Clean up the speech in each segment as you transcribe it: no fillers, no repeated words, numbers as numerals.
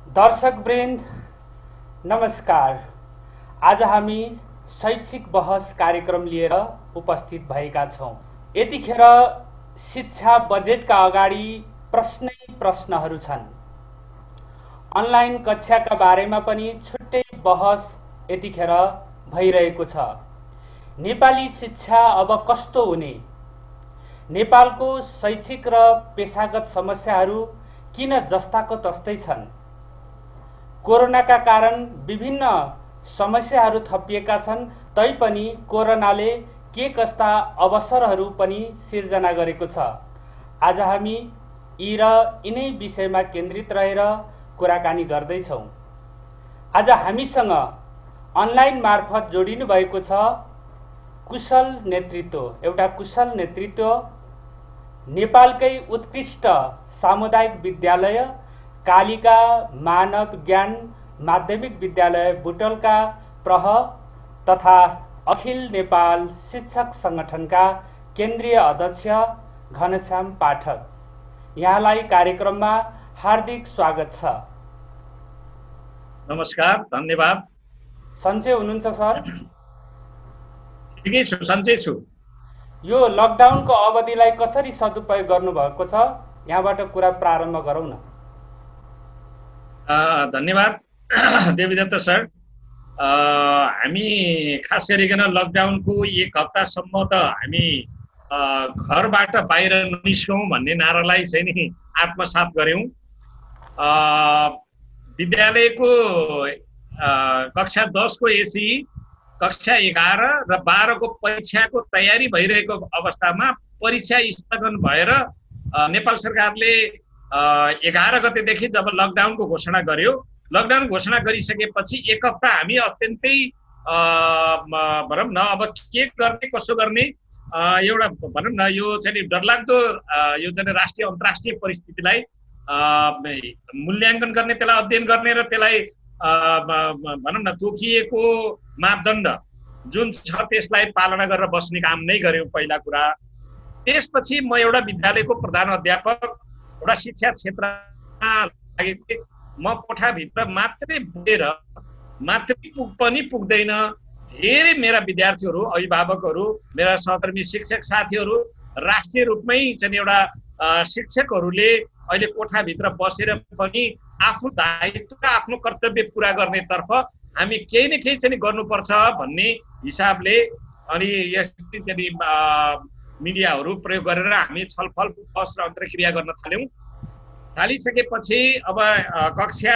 दर्शकवृन्द नमस्कार। आज हामी शैक्षिक बहस कार्यक्रम लिएर उपस्थित भएका छौँ। यतिखेर शिक्षा बजेटका अगाडि प्रश्नै प्रश्नहरू छन्। अनलाइन कक्षाका बारेमा पनि छुट्टै बहस यतिखेर भइरहेको छ। नेपाली शिक्षा अब कस्तो हुने? नेपालको शैक्षिक र पेशागत समस्याहरू किन जस्ताको तस्तै छन्? कोरोनाका कारण विभिन्न समस्याहरू थपिएका छन्, तैपनि कोरोनाले के कस्ता अवसरहरू पनि सिर्जना गरेको छ। आज हामी यी र यिनै विषयमा केन्द्रित रहेर कुराकानी गर्दैछौँ। आज हामीसँग अनलाइन मार्फत जोडिनु भएको छ कुशल नेतृत्व, एउटा कुशल नेतृत्व नेपालकै उत्कृष्ट सामुदायिक विद्यालय कालिका मानव ज्ञान माध्यमिक विद्यालय बुटवलका प्रह तथा अखिल नेपाल शिक्षक संगठनका केन्द्रीय अध्यक्ष घनश्याम पाठक। यहाँलाई कार्यक्रममा हार्दिक स्वागत छ। नमस्कार, धन्यवाद। सन्चै हुनुहुन्छ सर? ठिकै छु, सन्चै छु। यो लकडाउनको अवधिलाई कसरी सदुपयोग गर्नुभएको छ, यहाँबाट कुरा प्रारम्भ गरौँ न। धन्यवाद देवीदत्त सर। हामी खास गरिकन लकडाउनको एक हप्तासम्म त हामी घरबाट बाहिर ननिस्कौँ भन्ने नारालाई चाहिँ नि आत्मसात गऱ्यौँ। विद्यालयको कक्षा 10 को एसी, कक्षा 11 र 12 को परीक्षाको तयारी भइरहेको अवस्थामा परीक्षा स्थगन भएर नेपाल सरकारले 11 गतेदेखि जब लकडाउनको घोषणा गर्यो, लकडाउन घोषणा गरिसकेपछि एक हप्ता हामी अत्यन्तै भनौँ न अब के गर्ने कसो गर्ने एउटा भनौँ न यो चाहिँ डरलाग्दो यो चाहिँ राष्ट्रिय अन्तर्राष्ट्रिय परिस्थितिलाई मूल्याङ्कन गर्ने, त्यसलाई अध्ययन गर्ने र त्यसलाई भनौँ न तोकिएको मापदण्ड जुन छ त्यसलाई पालना गरेर बस्ने काम नै गर्यौँ पहिला कुरा। त्यसपछि म एउटा विद्यालयको प्रधान अध्यापक, एउटा शिक्षा क्षेत्रमा लागेको, म कोठाभित्र मात्रै पुगेर मात्रै पनि पुग्दैन, धेरै मेरा विद्यार्थीहरू, अभिभावकहरू, मेरा सहकर्मी शिक्षक साथीहरू, राष्ट्रिय रूपमै चाहिँ एउटा शिक्षकहरूले अहिले कोठाभित्र बसेर पनि आफ्नो दायित्व र आफ्नो कर्तव्य पुरा गर्नेतर्फ हामी केही न केही चाहिँ गर्नुपर्छ भन्ने हिसाबले अनि यसरी चाहिँ मिडियाहरू प्रयोग गरेर हामी छलफल बहस र अन्तर्क्रिया गर्न थालिसकेपछि अब कक्षा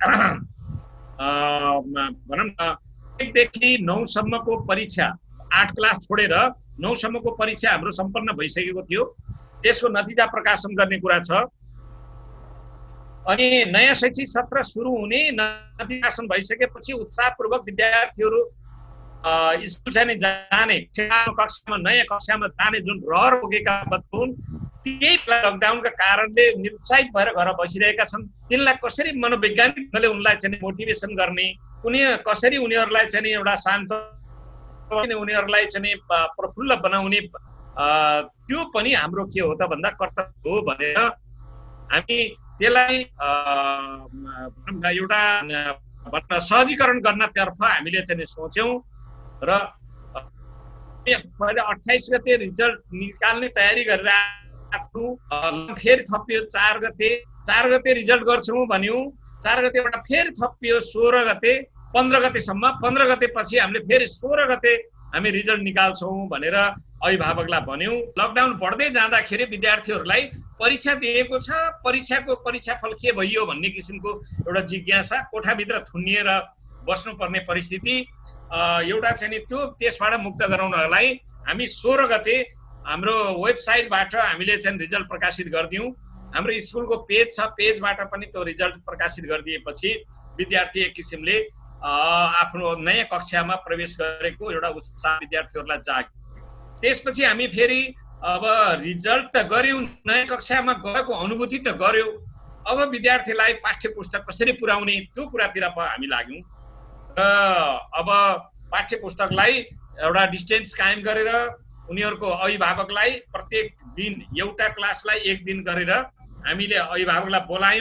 भनौँ न 1 देखि 9 सम्मको परीक्षा, 8 क्लास छोडेर 9 सम्मको परीक्षा हाम्रो सम्पन्न भइसकेको थियो। त्यसको नतिजा प्रकाशन गर्ने कुरा छ। अनि नयाँ शैक्षिक सत्र सुरु हुने, नतिजा प्रकाशन भइसकेपछि उत्साहपूर्वक विद्यार्थीहरू स्कुल चाहिँ जाने, कक्षामा नयाँ कक्षामा जाने जुन रहर पुगेका हुन्, त्यही लकडाउनका कारणले निरुत्साहित भएर घर बसिरहेका छन्। तिनलाई कसरी मनोवैज्ञानिक ढङ्गले उनलाई चाहिँ मोटिभेसन गर्ने, कसरी उनीहरूलाई चाहिँ एउटा शान्त, उनीहरूलाई चाहिँ प्रफुल्ल बनाउने, त्यो पनि हाम्रो के हो त भन्दा कर्तव्य हो भनेर हामी त्यसलाई एउटा सहजीकरण गर्नतर्फ हामीले चाहिँ सोच्यौँ र 28 गते रिजल्ट निकाल्ने तयारी गरेर फेरि थपियो 4 गते रिजल्ट गर्छौँ भन्यौँ। 4 गतेबाट फेरि थपियो 16 गते, 15 गतेसम्म। 15 गते पछि हामीले फेरि 16 गते हामी रिजल्ट निकाल्छौँ भनेर अभिभावकलाई भन्यौँ। लकडाउन बढ्दै जाँदाखेरि विद्यार्थीहरूलाई परीक्षा दिएको छ, परीक्षाको परीक्षाफल के भइयो भन्ने किसिमको एउटा जिज्ञासा, कोठाभित्र थुनिएर बस्नुपर्ने परिस्थिति एउटा चाहिँ त्यो त्यसबाट मुक्त गराउनलाई हामी 16 गते हाम्रो वेबसाइटबाट हामीले चाहिँ रिजल्ट प्रकाशित गरिदियौँ। हाम्रो स्कुलको पेज छ, पेजबाट पनि त्यो रिजल्ट प्रकाशित गरिदिएपछि विद्यार्थी एक किसिमले आफ्नो नयाँ कक्षामा प्रवेश गरेको एउटा उत्साह विद्यार्थीहरूलाई जाग्यो। त्यसपछि हामी फेरि अब रिजल्ट त गर्यौँ, नयाँ कक्षामा गएको अनुभूति त गर्यौँ, अब विद्यार्थीलाई पाठ्य पुस्तक कसरी पुर्याउने त्यो कुरातिर हामी लाग्यौँ। र अब पाठ्य पुस्तकलाई एउटा डिस्टेन्स कायम गरेर उनीहरूको अभिभावकलाई प्रत्येक दिन एउटा क्लासलाई 1 दिन गरेर हामीले अभिभावकलाई बोलायौँ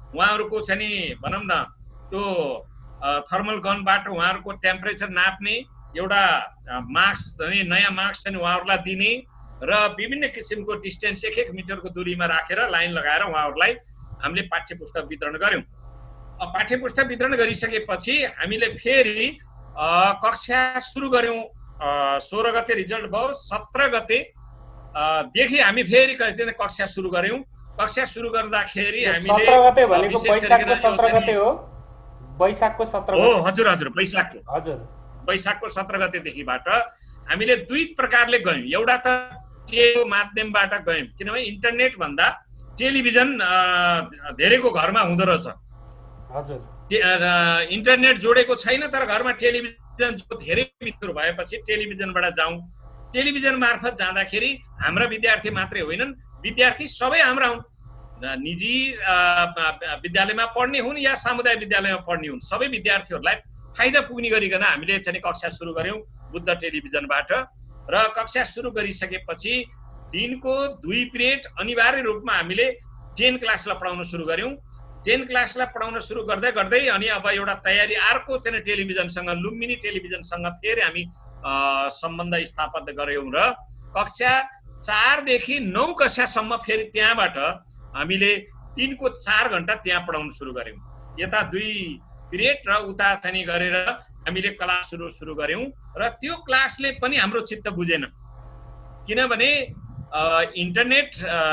उहाँहरूको चाहिँ नि भनौँ न त्यो थर्मल गनबाट उहाँहरूको टेम्परेचर नाप्ने एउटा मास्क अनि नयाँ मास्क चाहिँ उहाँहरूलाई दिने र विभिन्न किसिमको डिस्टेन्स 1-1 मिटरको दूरीमा राखेर लाइन लगाएर उहाँहरूलाई हामीले पाठ्य पुस्तक वितरण गर्यौं। पाठ्य पुस्तक वितरण गरिसकेपछि हामीले फेरि कक्षा सुरु गर्यौं। 16 गते रिजल्ट भयो, 17 गते देखि हामी फेरि कक्षा सुरु गर्यौं। कक्षा सुरु गर्दाखेरि हामीले 17 गते भनेको वैशाखको 17 गते हो? वैशाखको 17 हो, हजुर हजुर, वैशाखको। हजुर, वैशाखको 17 गतेदेखिबाट हामीले दुई प्रकारले गयौं। एउटा त टेलिको माध्यमबाट गयौं, किनभने इन्टरनेट भन्दा टेलिभिजन धेरैको घरमा हुँदो रहेछ। हजुर, इन्टरनेट जोडेको छैन तर घरमा टेलिभिजन जो धेरै मित्र भएपछि टेलिभिजनबाट जाउँ। टेलिभिजन मार्फत जाँदाखेरि हाम्रा विद्यार्थी मात्रै होइनन्, विद्यार्थी सबै हाम्रा हुन्, निजी विद्यालयमा पढ्ने हुन् या सामुदायिक विद्यालयमा पढ्ने हुन्, सबै विद्यार्थीहरूलाई फाइदा पुग्ने गरिकन हामीले चाहिँ कक्षा सुरु गर्यौं बुद्ध टेलिभिजनबाट। र कक्षा सुरु गरिसकेपछि दिनको 2 पिरियड अनिवार्य रूपमा हामीले 10 क्लासलाई पढाउन सुरु गर्यौं। 10 क्लासलाई पढाउन सुरु गर्दै गर्दै अनि अब एउटा तयारी अर्को चाहिँ टेलिभिजनसँग, लुम्बिनी टेलिभिजनसँग फेरि हामी सम्बन्ध स्थापित गर्यौं र कक्षा 4 देखि 9 कक्षासम्म फेरि त्यहाँबाट हामीले दिनको 4 घण्टा त्यहाँ पढाउन सुरु गर्यौं। यता 2 पिरियड र उता चाहिँ गरेर हामीले क्लास सुरु गर्यौं र त्यो क्लासले पनि हाम्रो चित्त बुझेन, किनभने इन्टरनेट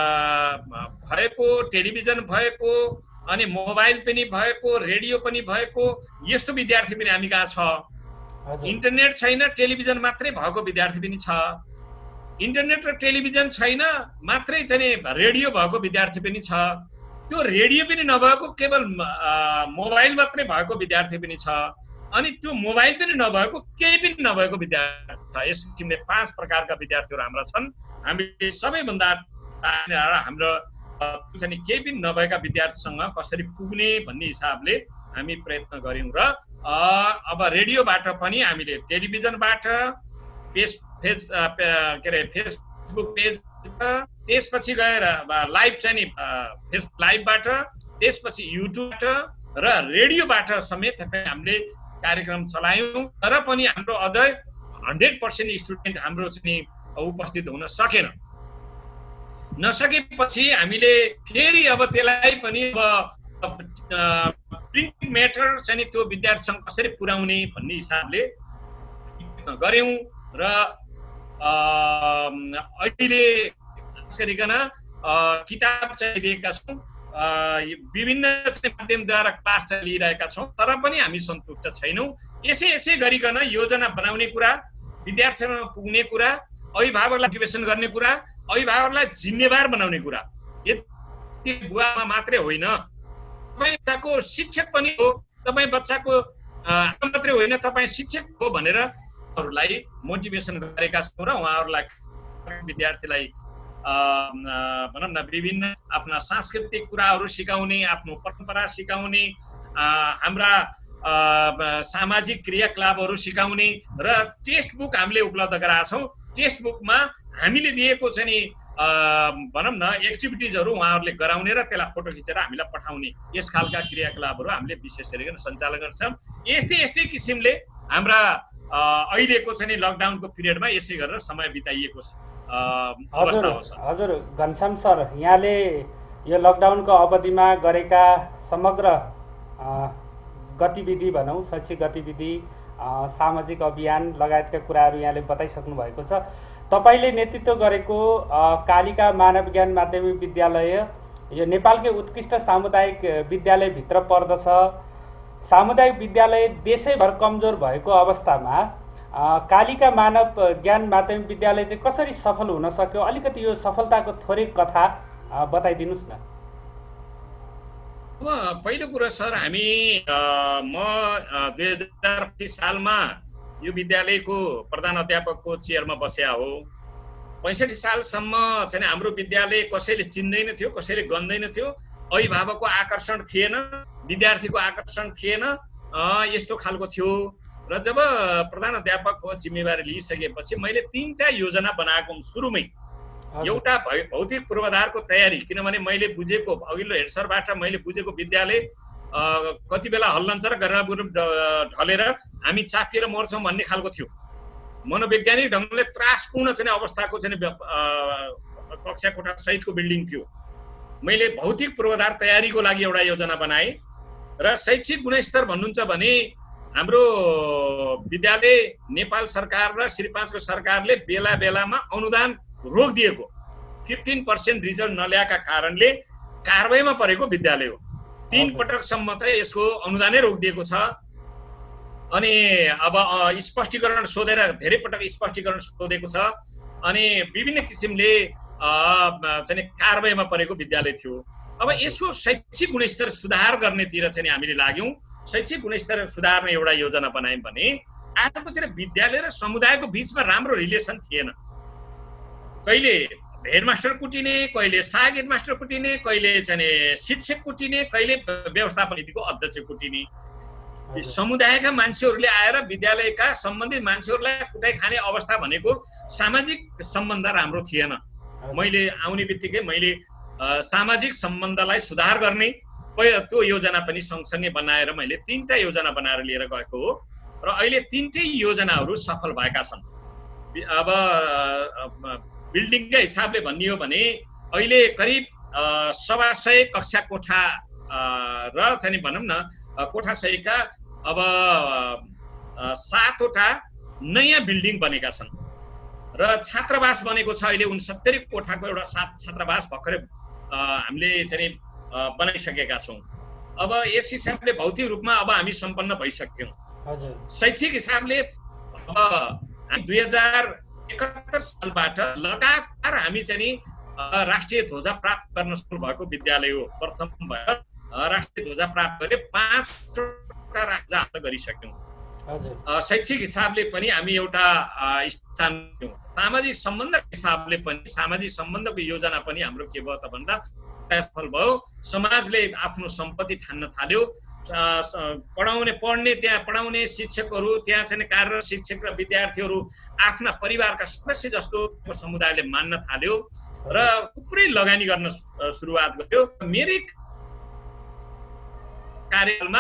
भएको, टेलिभिजन भएको, अनि मोबाइल पनि भएको, रेडियो पनि भएको, यस्तो विद्यार्थी पनि हामी कहाँ छ। इन्टरनेट छैन, टेलिभिजन मात्रै भएको विद्यार्थी पनि छ। इन्टरनेट र टेलिभिजन छैन, मात्रै चाहिँ रेडियो भएको विद्यार्थी पनि छ। त्यो रेडियो पनि नभएको, केवल मोबाइल मात्रै भएको विद्यार्थी पनि छ। अनि त्यो मोबाइल पनि नभएको, केही पनि नभएको विद्यार्थी छ। यस किसिमले 5 प्रकारका विद्यार्थीहरू हाम्रा छन्। हामीले सबैभन्दा हाम्रो चाहिँ केही पनि नभएका विद्यार्थीसँग कसरी पुग्ने भन्ने हिसाबले हामी प्रयत्न गर्यौं र अब रेडियोबाट पनि हामीले टेलिभिजनबाट फेसबुक पेज, त्यसपछि गएर लाइभ चाहिँ नि फेसबुक लाइभबाट, त्यसपछि युट्युबबाट र रेडियोबाट समेत हामीले कार्यक्रम चलायौं। तर पनि हाम्रो अझै 100% स्टुडेन्ट हाम्रो चाहिँ उपस्थित हुन सकेन। नसकेपछि हामीले फेरि अब त्यसलाई पनि प्रिन्ट म्याटर चाहिँ त्यो विद्यार्थीसँग कसरी पुर्याउने भन्ने हिसाबले गर्यौं र अहिले गरिकन किताब चाहिँ दिएका छौँ, विभिन्न माध्यमद्वारा क्लास चाहिँ लिइरहेका छौँ, तर पनि हामी सन्तुष्ट छैनौँ। यसै गरिकन योजना बनाउने कुरा, विद्यार्थीहरूमा पुग्ने कुरा, अभिभावकलाई मोटिभेसन गर्ने कुरा, अभिभावकलाई जिम्मेवार बनाउने कुरा, यति बुवामा मात्रै होइन, तपाईँ बच्चाको शिक्षक पनि हो, तपाईँ बच्चाको मात्रै होइन, तपाईँ शिक्षक हो भनेर उहाँहरूलाई मोटिभेसन गरेका छौँ र उहाँहरूलाई विद्यार्थीलाई भनौँ न विभिन्न आफ्ना सांस्कृतिक कुराहरू सिकाउने, आफ्नो परम्परा सिकाउने, हाम्रा सामाजिक क्रियाकलापहरू सिकाउने र टेक्स्ट बुक हामीले उपलब्ध गराएका छौँ। टेक्स्ट बुकमा हामीले दिएको चाहिँ नि भनौँ न एक्टिभिटिजहरू उहाँहरूले गराउने र त्यसलाई फोटो खिचेर हामीलाई पठाउने, यस खालका क्रियाकलापहरू हामीले विशेष गरिकन सञ्चालन गर्छौँ। यस्तै किसिमले हाम्रा अहिलेको चाहिँ लकडाउनको पिरियडमा यसै गरेर समय बिताइएको अवस्था हो। हजुर घनश्याम सर, यहाँले यो लकडाउनको अवधिमा गरेका समग्र गतिविधि भनौँ, शैक्षिक गतिविधि, सामाजिक अभियान लगायतका कुराहरू यहाँले बताइसक्नु भएको छ। तपाईँले नेतृत्व गरेको कालिका मानव ज्ञान माध्यमिक विद्यालय यो नेपालकै उत्कृष्ट सामुदायिक विद्यालयभित्र पर्दछ। सामुदायिक विद्यालय देशैभर कमजोर भएको अवस्थामा कालिका मानव ज्ञान माध्यमिक विद्यालय चाहिँ कसरी सफल हुन सक्यो? अलिकति यो सफलताको थोरै कथा बताइदिनुहोस् न। पहिलो कुरा सर, म 2025 सालमा यो विद्यालयको प्रधान अध्यापकको चेयरमा बसेका हो। 65 सालसम्म चाहिँ हाम्रो विद्यालय कसैले चिन्दैन थियो, कसैले गन्दैन थियो, अभिभावकको आकर्षण थिएन, विद्यार्थीको आकर्षण थिएन, यस्तो खालको थियो। र जब प्रधान अध्यापकको जिम्मेवारी लिइसकेपछि मैले 3टा योजना बनाएको सुरुमै। एउटा भौतिक पूर्वाधारको तयारी, किनभने मैले बुझेको अघिल्लो हेडसरबाट मैले बुझेको विद्यालय कति बेला हल्लन्छ र गरेर ढलेर हामी चापिएर मर्छौँ भन्ने खालको थियो। मनोवैज्ञानिक ढङ्गले त्रासपूर्ण चाहिँ अवस्थाको चाहिँ कक्षा कोठा सहितको बिल्डिङ थियो। मैले भौतिक पूर्वाधार तयारीको लागि एउटा योजना बनाएँ र शैक्षिक गुणस्तर भन्नुहुन्छ भने हाम्रो विद्यालय नेपाल सरकार र श्री 5 को सरकारले बेला बेलामा अनुदान रोकिदिएको 15% रिजल्ट नल्याएका कारणले कारबाहीमा परेको विद्यालय हो। 3 पटकसम्म त यसको अनुदानै रोकिदिएको छ। अनि अब स्पष्टीकरण सोधेर धेरै पटक स्पष्टीकरण सोधेको छ। अनि विभिन्न किसिमले चाहिँ कारबाहीमा परेको विद्यालय थियो। अब यसको शैक्षिक गुणस्तर सुधार गर्नेतिर चाहिँ हामीले लाग्यौँ। शैक्षिक गुणस्तर सुधार्ने एउटा योजना बनायौँ भने अर्कोतिर विद्यालय र समुदायको बिचमा राम्रो रिलेसन थिएन। कहिले हेडमास्टर कुटिने, कहिले सहायक हेडमास्टर कुटिने, कहिले चाहिँ शिक्षक कुटिने, कहिले व्यवस्थापन समितिको अध्यक्ष कुटिने। समुदायका मान्छेहरूले आएर विद्यालयका सम्बन्धित मान्छेहरूलाई कुटाइ खाने अवस्था भनेको सामाजिक सम्बन्ध राम्रो थिएन। मैले आउने बित्तिकै मैले सामाजिक सम्बन्धलाई सुधार गर्ने त्यो योजना पनि सँगसँगै बनाएर मैले 3टा योजना बनाएर लिएर गएको हो र अहिले 3टै योजनाहरू सफल भएका छन्। अब बिल्डिङकै हिसाबले भन्ने हो भने अहिले करिब 125 कक्षा कोठा र चाहिँ भनौँ न कोठा सहितका अब 7वटा नयाँ बिल्डिङ बनेका छन् र छात्रावास बनेको छ। अहिले 69 कोठाको एउटा छात्रावास भर्खरै हामीले चाहिँ बनाइसकेका छौँ। अब यस हिसाबले भौतिक रूपमा अब हामी सम्पन्न भइसक्यौँ। शैक्षिक हिसाबले अब 2071 सालबाट लगातार हामी चाहिँ राष्ट्रिय ध्वजा प्राप्त गर्न सक्नु भएको विद्यालय हो। प्रथम भएर राष्ट्रिय ध्वजा प्राप्त गरे 5वटा ध्वजा हासिल गरिसक्यौँ। शैक्षिक हिसाबले पनि हामी एउटा स्थान थियौँ। सामाजिक सम्बन्ध हिसाबले पनि सामाजिक सम्बन्धको योजना पनि हाम्रो के भयो त भन्दा सफल भयो। समाजले आफ्नो सम्पत्ति ठान्न थाल्यो। पढ्ने त्यहाँ पढाउने शिक्षकहरू, त्यहाँ चाहिँ कार्यरत शिक्षक र विद्यार्थीहरू आफ्ना परिवारका सदस्य जस्तो समुदायले मान्न थाल्यो र थुप्रै लगानी गर्न सुरुवात गर्यो। मेरै कार्यकालमा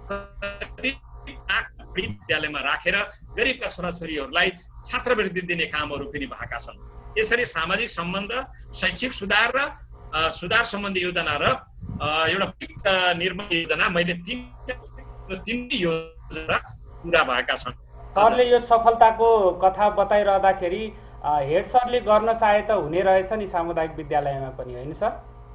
विद्यालयमा राखेर गरिबका छोराछोरीहरूलाई छात्रवृत्ति दिने कामहरू पनि भएका छन्। यसरी सामाजिक सम्बन्ध, शैक्षिक सुधार र सुधार सम्बन्धी योजना र एउटा निर्माण योजना मैले 3 योजना पुरा भएका छन्। सरले यो सफलताको कथा बताइरहँदाखेरि हेड सरले गर्न चाहे त हुने रहेछ नि सामुदायिक विद्यालयमा पनि, होइन सर?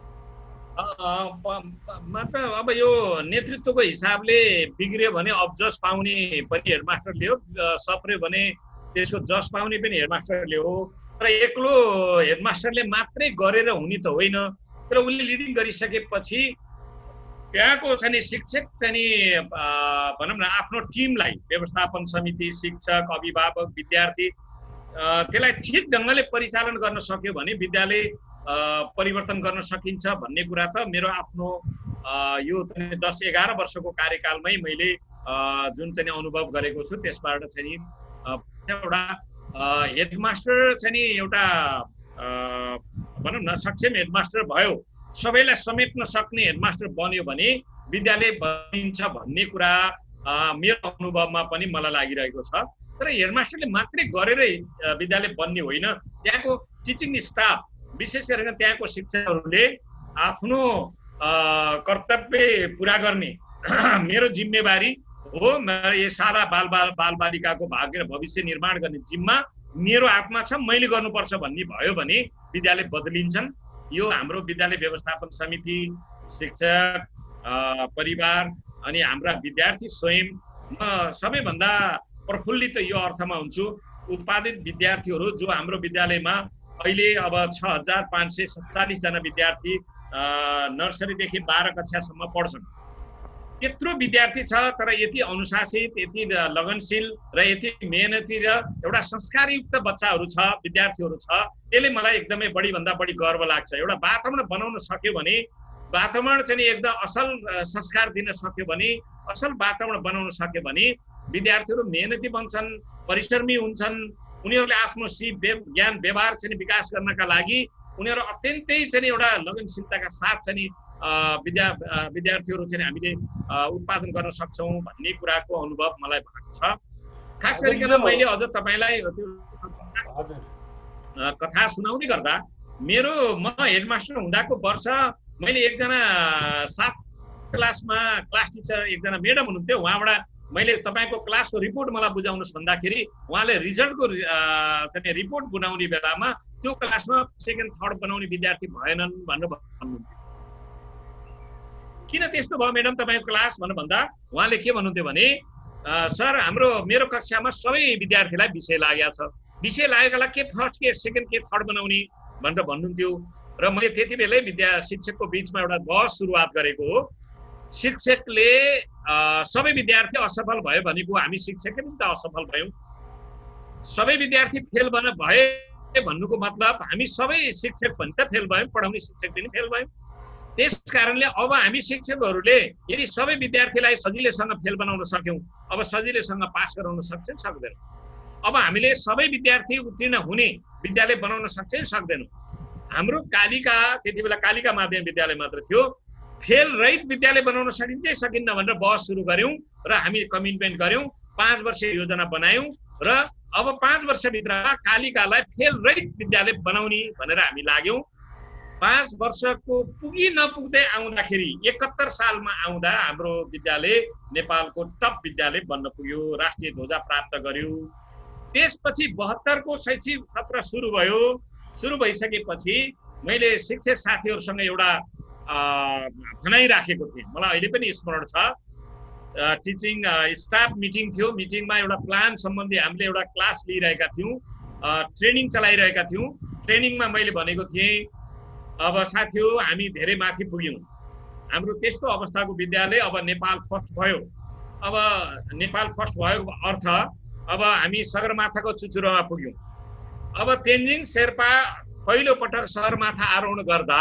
मात्र अब यो नेतृत्वको हिसाबले बिग्रियो भने अब जस पाउने पनि हेडमास्टरले हो, सप्रियो भने त्यसको जस पाउने पनि हेडमास्टरले हो। तर एक्लो हेडमास्टरले मात्रै गरेर हुने त होइन। तर उसले लिडिङ गरिसकेपछि त्यहाँको चाहिँ शिक्षक चाहिँ भनौँ न आफ्नो टिमलाई, व्यवस्थापन समिति, शिक्षक, अभिभावक, विद्यार्थी त्यसलाई ठिक ढङ्गले परिचालन गर्न सक्यो भने विद्यालय परिवर्तन गर्न सकिन्छ भन्ने कुरा त मेरो आफ्नो यो 10-11 वर्षको कार्यकालमै मैले जुन चाहिँ अनुभव गरेको छु त्यसबाट चाहिँ एउटा हेडमास्टर चाहिँ एउटा भनौँ न सक्षम हेडमास्टर भयो, सबैलाई समेट्न सक्ने हेडमास्टर बन्यो भने विद्यालय बनिन्छ भन्ने कुरा मेरो अनुभवमा पनि मलाई लागिरहेको छ। तर हेडमास्टरले मात्रै गरेरै विद्यालय बन्ने होइन। त्यहाँको टिचिङ स्टाफ, विशेष गरेर त्यहाँको शिक्षकहरूले आफ्नो कर्तव्य पुरा गर्ने मेरो जिम्मेवारी हो। यो सारा बालबालिकाको भाग्य र भविष्य निर्माण गर्ने जिम्मा मेरो हातमा छ, मैले गर्नुपर्छ भन्ने भयो भने विद्यालय बदलिन्छन्। यो हाम्रो विद्यालय व्यवस्थापन समिति, शिक्षक, परिवार अनि हाम्रा विद्यार्थी स्वयं, म सबैभन्दा प्रफुल्लित यो अर्थमा हुन्छु उत्पादित विद्यार्थीहरू जो हाम्रो विद्यालयमा अहिले अब 6547 जना विद्यार्थी नर्सरीदेखि 12 कक्षासम्म पढ्छन्। यत्रो विद्यार्थी छ तर यति अनुशासित, यति लगनशील र यति मेहनती र एउटा संस्कारयुक्त बच्चाहरू छ, विद्यार्थीहरू छ। त्यसले मलाई एकदमै बढीभन्दा बढी गर्व लाग्छ। एउटा वातावरण बनाउन सक्यो भने, वातावरण चाहिँ एकदम असल संस्कार दिन सक्यो भने, असल वातावरण बनाउन सक्यो भने विद्यार्थीहरू मेहनती बन्छन्, परिश्रमी हुन्छन्, उनीहरूले आफ्नो सिप ज्ञान व्यवहार चाहिँ विकास गर्नका लागि उनीहरू अत्यन्तै चाहिँ एउटा लगनशीलताका साथ चाहिँ विद्यार्थीहरू चाहिँ हामीले उत्पादन गर्न सक्छौँ भन्ने कुराको अनुभव मलाई भएको छ। खास गरिकन मैले अझ तपाईँलाई त्यो कथा सुनाउँदै गर्दा म हेडमास्टर हुँदाको वर्ष मैले एकजना 7 क्लासमा क्लास टिचर एकजना म्याडम हुनुहुन्थ्यो, उहाँबाट मैले तपाईँको क्लासको रिपोर्ट मलाई बुझाउनुहोस् भन्दाखेरि उहाँले रिजल्टको चाहिँ रिपोर्ट बनाउने बेलामा त्यो क्लासमा सेकेन्ड थर्ड बनाउने विद्यार्थी भएनन् भनेर भन्नुहुन्थ्यो। किन त्यस्तो भयो म्याडम तपाईँको क्लास भनेर भन्दा उहाँले के भन्नुहुन्थ्यो भने सर मेरो कक्षामा सबै विद्यार्थीलाई विषय लागेको छ, विषय लागेकोलाई के फर्स्ट के सेकेन्ड के थर्ड बनाउने भनेर भन्नुहुन्थ्यो। र मैले त्यति बेलै शिक्षकको बिचमा एउटा बहस सुरुवात गरेको हो। शिक्षकले सबै विद्यार्थी असफल भयो भनेको हामी शिक्षकै पनि त असफल भयौँ, सबै विद्यार्थी फेल भए भन्नुको मतलब हामी सबै शिक्षक पनि त फेल भयौँ, पढाउने शिक्षक पनि फेल भयौँ। त्यस कारणले अब हामी शिक्षकहरूले यदि सबै विद्यार्थीलाई सजिलैसँग फेल बनाउन सक्यौँ, अब सजिलैसँग पास गराउन सक्छौँ सक्दैनौँ। अब हामीले सबै विद्यार्थी उत्तीर्ण हुने विद्यालय बनाउन सक्छौँ सक्दैनौँ। हाम्रो कालिका त्यति बेला कालिका माध्यमिक विद्यालय मात्र थियो, फेल रहित विद्यालय बनाउन सकिन्छ सकिन्न भनेर बहस सुरु गर्यौँ र हामी कमिटमेन्ट गर्यौँ, 5 वर्ष योजना बनायौँ र अब 5 वर्षभित्रमा कालिकालाई फेल रहित विद्यालय बनाउने भनेर हामी लाग्यौँ। 5 वर्षको पुगी नपुग्दै आउँदाखेरि 71 सालमा आउँदा हाम्रो विद्यालय नेपालको टप विद्यालय बन्न पुग्यो, राष्ट्रिय ध्वजा प्राप्त गर्यो। त्यसपछि 72 को शैक्षिक सत्र सुरु भयो। सुरु भइसकेपछि मैले शिक्षक साथीहरूसँग एउटा भनाइ राखेको थिएँ, मलाई अहिले पनि स्मरण छ। टिचिङ स्टाफ मिटिङ थियो, मिटिङमा एउटा प्लान सम्बन्धी हामीले एउटा क्लास लिइरहेका थियौँ, ट्रेनिङ चलाइरहेका थियौँ। ट्रेनिङमा मैले भनेको थिएँ अब साथीहरू हामी धेरै माथि पुग्यौँ, हाम्रो त्यस्तो अवस्थाको विद्यालय अब नेपाल फर्स्ट भयो। अब नेपाल फर्स्ट भएको अर्थ अब हामी सगरमाथाको चुचुरोमा पुग्यौँ। अब तेन्जिङ शेर्पा पहिलो पटक सगरमाथा आरोहण गर्दा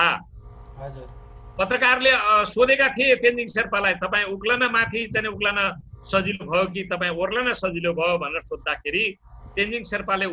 पत्रकारले सोधेका थिए तेन्जिङ शेर्पालाई, तपाईँ उक्लन माथि चाहिँ उक्लन सजिलो भयो कि तपाईँ ओर्लन सजिलो भयो भनेर सोद्धाखेरि तेन्जिङ शेर्पाले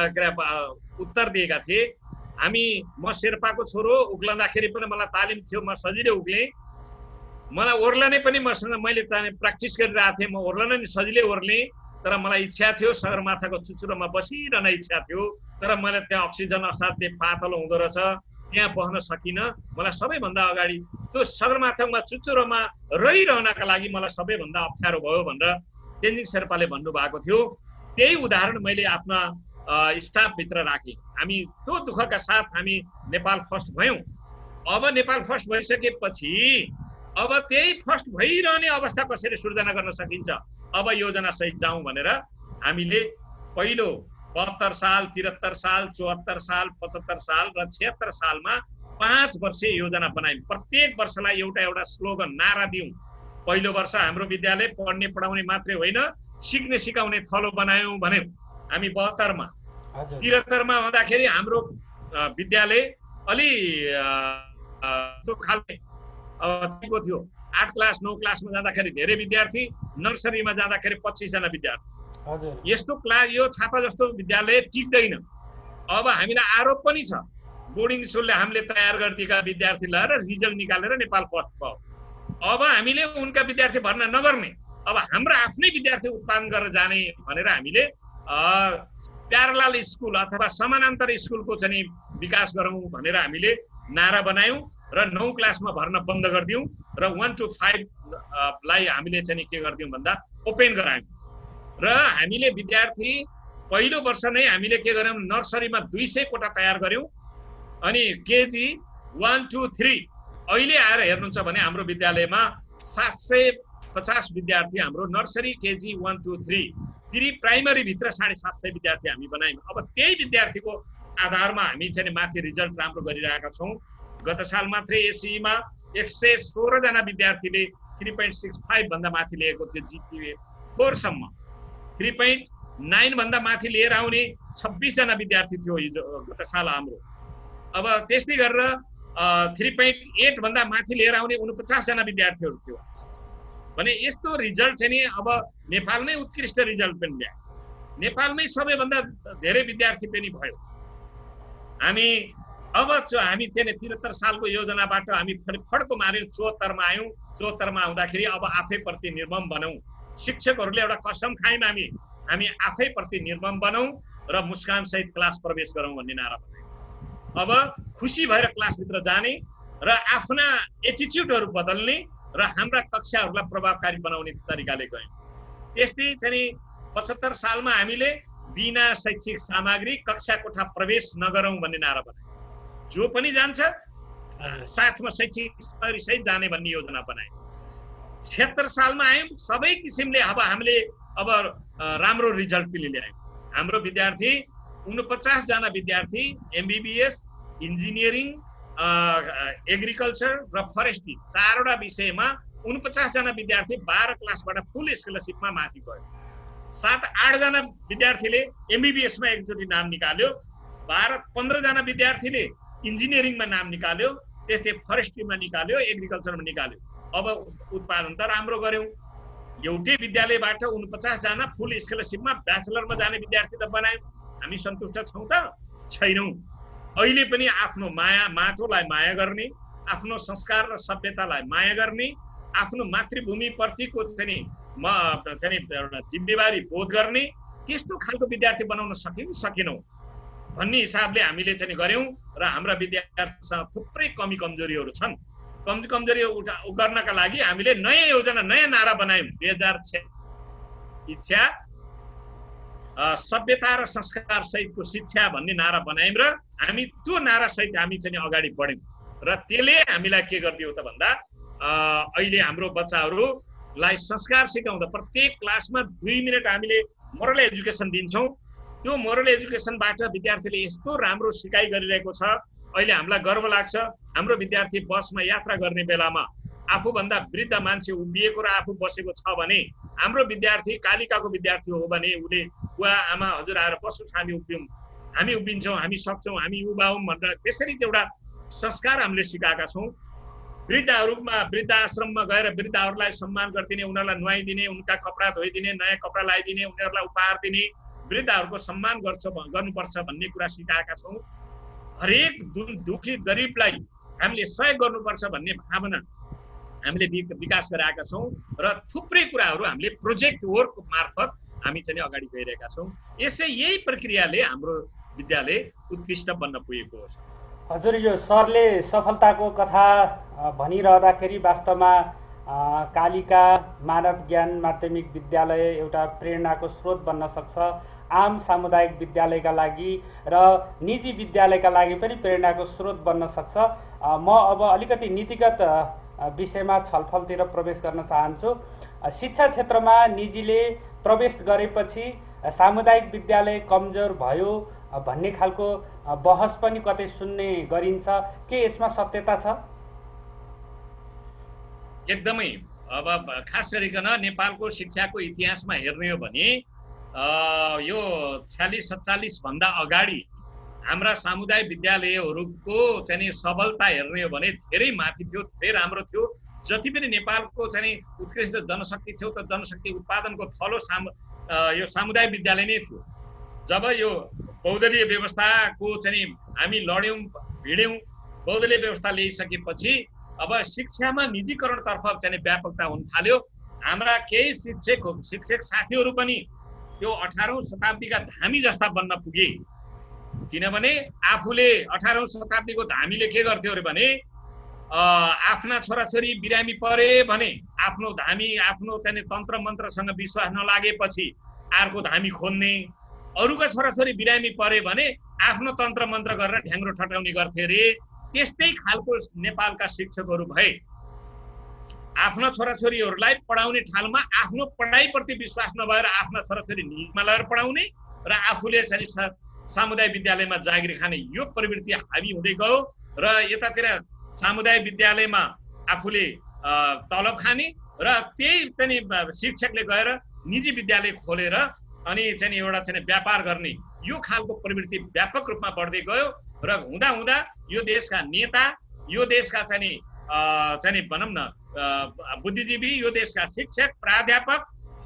उत्तर दिएका थिए, म शेर्पाको छोरो, उक्लँदाखेरि पनि मलाई तालिम थियो, म सजिलै उक्लेँ, मलाई ओर्लनै पनि मैले प्र्याक्टिस गरिरहेको थिएँ, म ओर्लन नि सजिलै ओर्लेँ, तर मलाई इच्छा थियो सगरमाथाको चुचुरोमा बसिरहन इच्छा थियो, तर मैले त्यहाँ अक्सिजन असाध्य पातलो हुँदो रहेछ, त्यहाँ बस्न सकिनँ। मलाई सबैभन्दा अगाडि त्यो सगरमाथामा चुचुरोमा रहिरहनका लागि मलाई सबैभन्दा अप्ठ्यारो भयो भनेर तेन्जिङ शेर्पाले भन्नुभएको थियो। त्यही उदाहरण मैले आफ्ना स्टाफभित्र राखेँ। हामी त्यो दुःखका साथ हामी नेपाल फर्स्ट भयौँ। अब नेपाल फर्स्ट भइसकेपछि अब त्यही फर्स्ट भइरहने अवस्था कसरी सृजना गर्न सकिन्छ, अब योजना सहित जाउँ भनेर हामीले पहिलो 72 साल, 73 साल, 74 साल, 75 साल र 76 सालमा 5 वर्षीय योजना बनायौँ। प्रत्येक वर्षलाई एउटा एउटा स्लोगन नारा दियौँ। पहिलो वर्ष हाम्रो विद्यालय पढ्ने पढाउने मात्रै होइन, सिक्ने सिकाउने थलो बनायौँ भन्यौँ हामी 72 मा। 73 मा हुँदाखेरि हाम्रो विद्यालय अलि खालको थियो। 8 क्लास 9 क्लासमा जाँदाखेरि धेरै विद्यार्थी, नर्सरीमा जाँदाखेरि 25 जना विद्यार्थी। यस्तो क्लास यो छापा जस्तो विद्यालय टिक्दैन। अब हामीलाई आरोप पनि छ, बोर्डिङ स्कुलले हामीले तयार गरिदिएका विद्यार्थी लगाएर रिजल्ट निकालेर नेपाल फर्स्ट भयो। अब हामीले उनका विद्यार्थी भर्ना नगर्ने, अब हाम्रो आफ्नै विद्यार्थी उत्पादन गरेर जाने भनेर हामीले प्यारलाल स्कुल अथवा समानान्तर स्कुलको चाहिँ विकास गरौँ भनेर हामीले नारा बनायौँ र 9 क्लासमा भर्ना बन्द गरिदियौँ र 1 to 5 लाई हामीले चाहिँ के गरिदियौँ भन्दा ओपन गरायौँ। र हामीले विद्यार्थी पहिलो वर्ष नै हामीले के गर्यौँ, नर्सरीमा 200 कोटा तयार गर्यौँ, अनि केजी 1 2 3 अहिले आएर हेर्नुहुन्छ भने हाम्रो विद्यालयमा 750 विद्यार्थी हाम्रो नर्सरी केजी 1 2 3 प्री प्राइमरी भित्र 750 विद्यार्थी हामी बनायौँ। अब त्यही विद्यार्थीको आधारमा हामी चाहिँ माथि रिजल्ट राम्रो गरिरहेका छौँ। गत साल मात्रै एसईमा 116 जना विद्यार्थीले 3.65 भन्दा माथि लिएको थियो, जिपिए 4 सम्म। 3.9 भन्दा माथि लिएर आउने 26 जना विद्यार्थी थियो हिजो गत साल हाम्रो। अब त्यस्तै गरेर 3.8 भन्दा माथि लिएर आउने 49 जना विद्यार्थीहरू थियो भने यस्तो रिजल्ट चाहिँ नि अब नेपालमै उत्कृष्ट रिजल्ट पनि ल्यायो। नेपालमै सबैभन्दा धेरै विद्यार्थी पनि भयो। हामी अब हामी 73 सालको योजनाबाट हामी फड्को मार्यौँ, 74 मा आयौँ। 74 मा आउँदाखेरि अब आफै प्रति निर्मम बनौँ। शिक्षकहरूले एउटा कसम खायौँ, हामी आफै प्रति निर्मम बनौँ र मुस्कान सहित क्लास प्रवेश गरौँ भन्ने नारा बनायौँ। अब खुसी भएर क्लासभित्र जाने र आफ्ना एटिच्युडहरू बदल्ने र हाम्रा कक्षाहरूलाई प्रभावकारी बनाउने तरिकाले गयौँ। त्यस्तै चाहिँ 75 सालमा हामीले बिना शैक्षिक सामग्री कक्षा कोठा प्रवेश नगरौँ भन्ने नारा बनायौँ। जो पनि जान्छ साथमा शैक्षिक सामग्री सहित जाने भन्ने योजना बनायौँ। 76 सालमा आयौँ, सबै किसिमले अब हामीले अब राम्रो रिजल्ट पनि ल्यायौँ। हाम्रो विद्यार्थी 49 जना विद्यार्थी MBBS, इन्जिनियरिङ, एग्रिकल्चर र फरेस्ट्री 4वटा विषयमा 49 जना विद्यार्थी 12 क्लासबाट फुल स्कलरसिपमा माथि गयो। 7-8 जना विद्यार्थीले MBBS मा एकचोटि नाम निकाल्यो, 15 जना विद्यार्थीले इन्जिनियरिङमा नाम निकाल्यो, त्यस्तै फरेस्ट्रीमा निकाल्यो, एग्रिकल्चरमा निकाल्यो। अब उत्पादन त राम्रो गर्यौँ। एउटै विद्यालयबाट 49 जना फुल स्कलरसिपमा ब्याचलरमा जाने विद्यार्थी त बनायौँ। हामी सन्तुष्ट छौँ त? छैनौँ। अहिले पनि आफ्नो माटोलाई माया गर्ने, आफ्नो संस्कार र सभ्यतालाई माया गर्ने, आफ्नो मातृभूमि प्रतिको चाहिँ एउटा जिम्मेवारी बोध गर्ने, त्यस्तो खालको विद्यार्थी बनाउन सकेनौँ भन्ने हिसाबले हामीले चाहिँ गऱ्यौँ र हाम्रा विद्यार्थीसँग थुप्रै कमी कमजोरीहरू छन्। कमजोरी गर्नका लागि हामीले नयाँ योजना, नयाँ नारा बनायौँ। 2006 इच्छा सभ्यता र संस्कार सहितको शिक्षा भन्ने नारा बनायौँ र हामी त्यो नारा सहित हामी चाहिँ अगाडि बढ्यौँ र त्यसले हामीलाई के गरिदियो त भन्दा अहिले हाम्रो बच्चाहरूलाई संस्कार सिकाउँदा प्रत्येक क्लासमा 2 मिनट हामीले मोरल एजुकेसन दिन्छौँ। त्यो मोरल एजुकेसनबाट विद्यार्थीले यस्तो राम्रो सिकाइ गरिरहेको छ, अहिले हामीलाई गर्व लाग्छ। हाम्रो विद्यार्थी बसमा यात्रा गर्ने बेलामा आफूभन्दा वृद्ध मान्छे उभिएको र आफू बसेको छ भने, हाम्रो विद्यार्थी कालिकाको विद्यार्थी हो भने उसले बुवा आमा हजुर आएर बस्नुहोस्, हामी उभिन्छौँ, हामी सक्छौँ, हामी युवा हौँ भनेर त्यसरी एउटा संस्कार हामीले सिकाएका छौँ। वृद्धाश्रममा गएर वृद्धहरूलाई सम्मान गरिदिने, उनीहरूलाई नुहाइदिने, उनका कपडा धोइदिने, नयाँ कपडा लगाइदिने, उनीहरूलाई उपहार दिने, वृद्धहरूको सम्मान गर्नुपर्छ भन्ने कुरा सिकाएका छौँ। हरेक दुखी गरिबलाई हामीले सहयोग गर्नुपर्छ भन्ने भावना हामीले विकास गराएका छौँ र थुप्रै कुराहरू हामीले प्रोजेक्ट वर्क मार्फत हामी चाहिँ अगाडि गइरहेका छौँ। यही प्रक्रियाले हाम्रो विद्यालय उत्कृष्ट बन्न पुगेको हो। हजुर, यो सरले सफलताको कथा भनिरहँदाखेरि वास्तवमा कालिका मानव ज्ञान माध्यमिक विद्यालय एउटा प्रेरणाको स्रोत बन्न सक्छ, आम सामुदायिक विद्यालयका लागि र निजी विद्यालयका लागि पनि प्रेरणाको स्रोत बन्न सक्छ। म अब अलिकति नीतिगत विषयमा छलफलतिर प्रवेश गर्न चाहन्छु। शिक्षा क्षेत्रमा निजीले प्रवेश गरेपछि सामुदायिक विद्यालय कमजोर भयो भन्ने खालको बहस पनि कतै सुन्ने गरिन्छ, के यसमा सत्यता छ? एकदमै। अब खास गरिकन नेपालको शिक्षाको इतिहासमा हेर्ने हो भने यो 46-47 भन्दा अगाडि हाम्रा सामुदायिक विद्यालयहरूको चाहिँ सबलता हेर्ने हो भने धेरै माथि थियो, धेरै राम्रो थियो। जति पनि नेपालको चाहिँ उत्कृष्ट जनशक्ति थियो त जनशक्ति उत्पादनको थलो यो सामुदायिक विद्यालय नै थियो। जब यो बहुदलीय व्यवस्थाको चाहिँ हामी लड्यौँ भिड्यौँ, बहुदलीय व्यवस्था ल्याइसकेपछि अब शिक्षामा निजीकरणतर्फ चाहिँ व्यापकता हुन थाल्यो। हाम्रा केही शिक्षक साथीहरू पनि त्यो 18औं शताब्दीका धामी जस्ता बन्न पुगे। किनभने आफूले 18औं शताब्दीको धामीले के गर्थ्यो अरे भने आफ्ना छोराछोरी बिरामी परे भने आफ्नो धामी आफ्नो चाहिँ तन्त्र मन्त्रसँग विश्वास नलागेपछि अर्को धामी खोज्ने, अरूका छोराछोरी बिरामी परे भने आफ्नो तन्त्र मन्त्र गरेर ढ्याङ्ग्रो ठटाउने गर्थे रे। त्यस्तै खालको नेपालका शिक्षकहरू भए। आफ्ना छोराछोरीहरूलाई पढाउने ठालमा आफ्नो पढाइप्रति विश्वास नभएर आफ्ना छोराछोरी निजमा लगेर पढाउने र आफूले चाहिँ सामुदायिक विद्यालयमा जागिर खाने यो प्रवृत्ति हावी हुँदै गयो र यतातिर सामुदायिक विद्यालयमा आफूले तलब खाने र त्यही पनि शिक्षकले गएर निजी विद्यालय खोलेर अनि चाहिँ एउटा चाहिँ व्यापार गर्ने यो खालको प्रवृत्ति व्यापक रूपमा बढ्दै गयो र हुँदा हुँदा यो देशका नेता, यो देशका चाहिँ भनौँ न बुद्धिजीवी, यो देशका शिक्षक, प्राध्यापक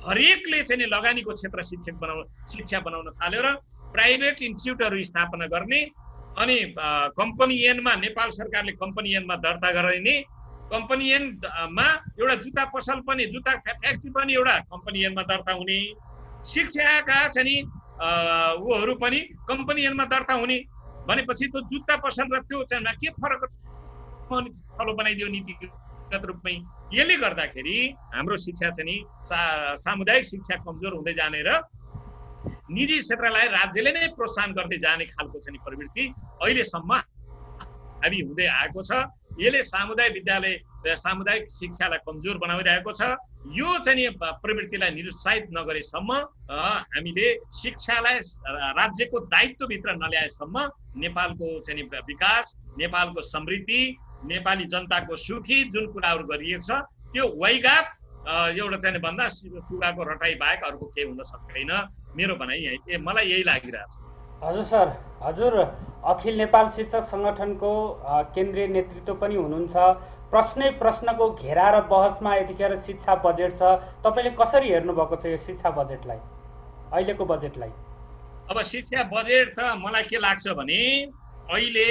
हरेकले चाहिँ लगानीको क्षेत्र शिक्षा बनाउन थाल्यो र प्राइभेट इन्स्टिट्युटहरू स्थापना गर्ने अनि कम्पनी एनमा नेपाल सरकारले कम्पनी एनमा दर्ता गराइने कम्पनी एनमा एउटा जुत्ता पसल पनि जुत्ता फ्याक्ट्री पनि एउटा कम्पनी एनमा दर्ता हुने शिक्षाका चाहिँ उहरू पनि कम्पनी एनमा दर्ता हुने भनेपछि त्यो जुत्ता पसल र त्यो चाहिँ के फरक थलो बनाइदियो नीतिगत रूपमै यसले गर्दाखेरि हाम्रो शिक्षा चाहिँ सामुदायिक शिक्षा कमजोर हुँदै जाने र निजी क्षेत्रलाई राज्यले नै प्रोत्साहन गर्दै जाने खालको चाहिँ प्रवृत्ति अहिलेसम्म हामी हुँदै आएको छ यसले सामुदायिक शिक्षालाई कमजोर बनाइरहेको छ यो चाहिँ प्रवृत्तिलाई निरुत्साहित नगरेसम्म हामीले शिक्षालाई राज्यको दायित्वभित्र नल्याएसम्म नेपालको चाहिँ विकास नेपालको समृद्धि नेपाली जनताको सुखी जुन कुराहरू गरिएको छ त्यो वैगाप एउटा चाहिँ भन्दा सुगाको रटाई बाहेक अर्को केही हुन सक्दैन मेरो भनाइ मलाई यही लागिरहेछ। हजुर सर, हजुर अखिल नेपाल शिक्षक सङ्गठनको केन्द्रीय नेतृत्व पनि हुनुहुन्छ। प्रश्नको घेरा र बहसमा यतिखेर शिक्षा बजेट छ, तपाईँले कसरी हेर्नुभएको छ यो शिक्षा बजेटलाई, अहिलेको बजेटलाई? अब शिक्षा बजेट त मलाई के लाग्छ भने अहिले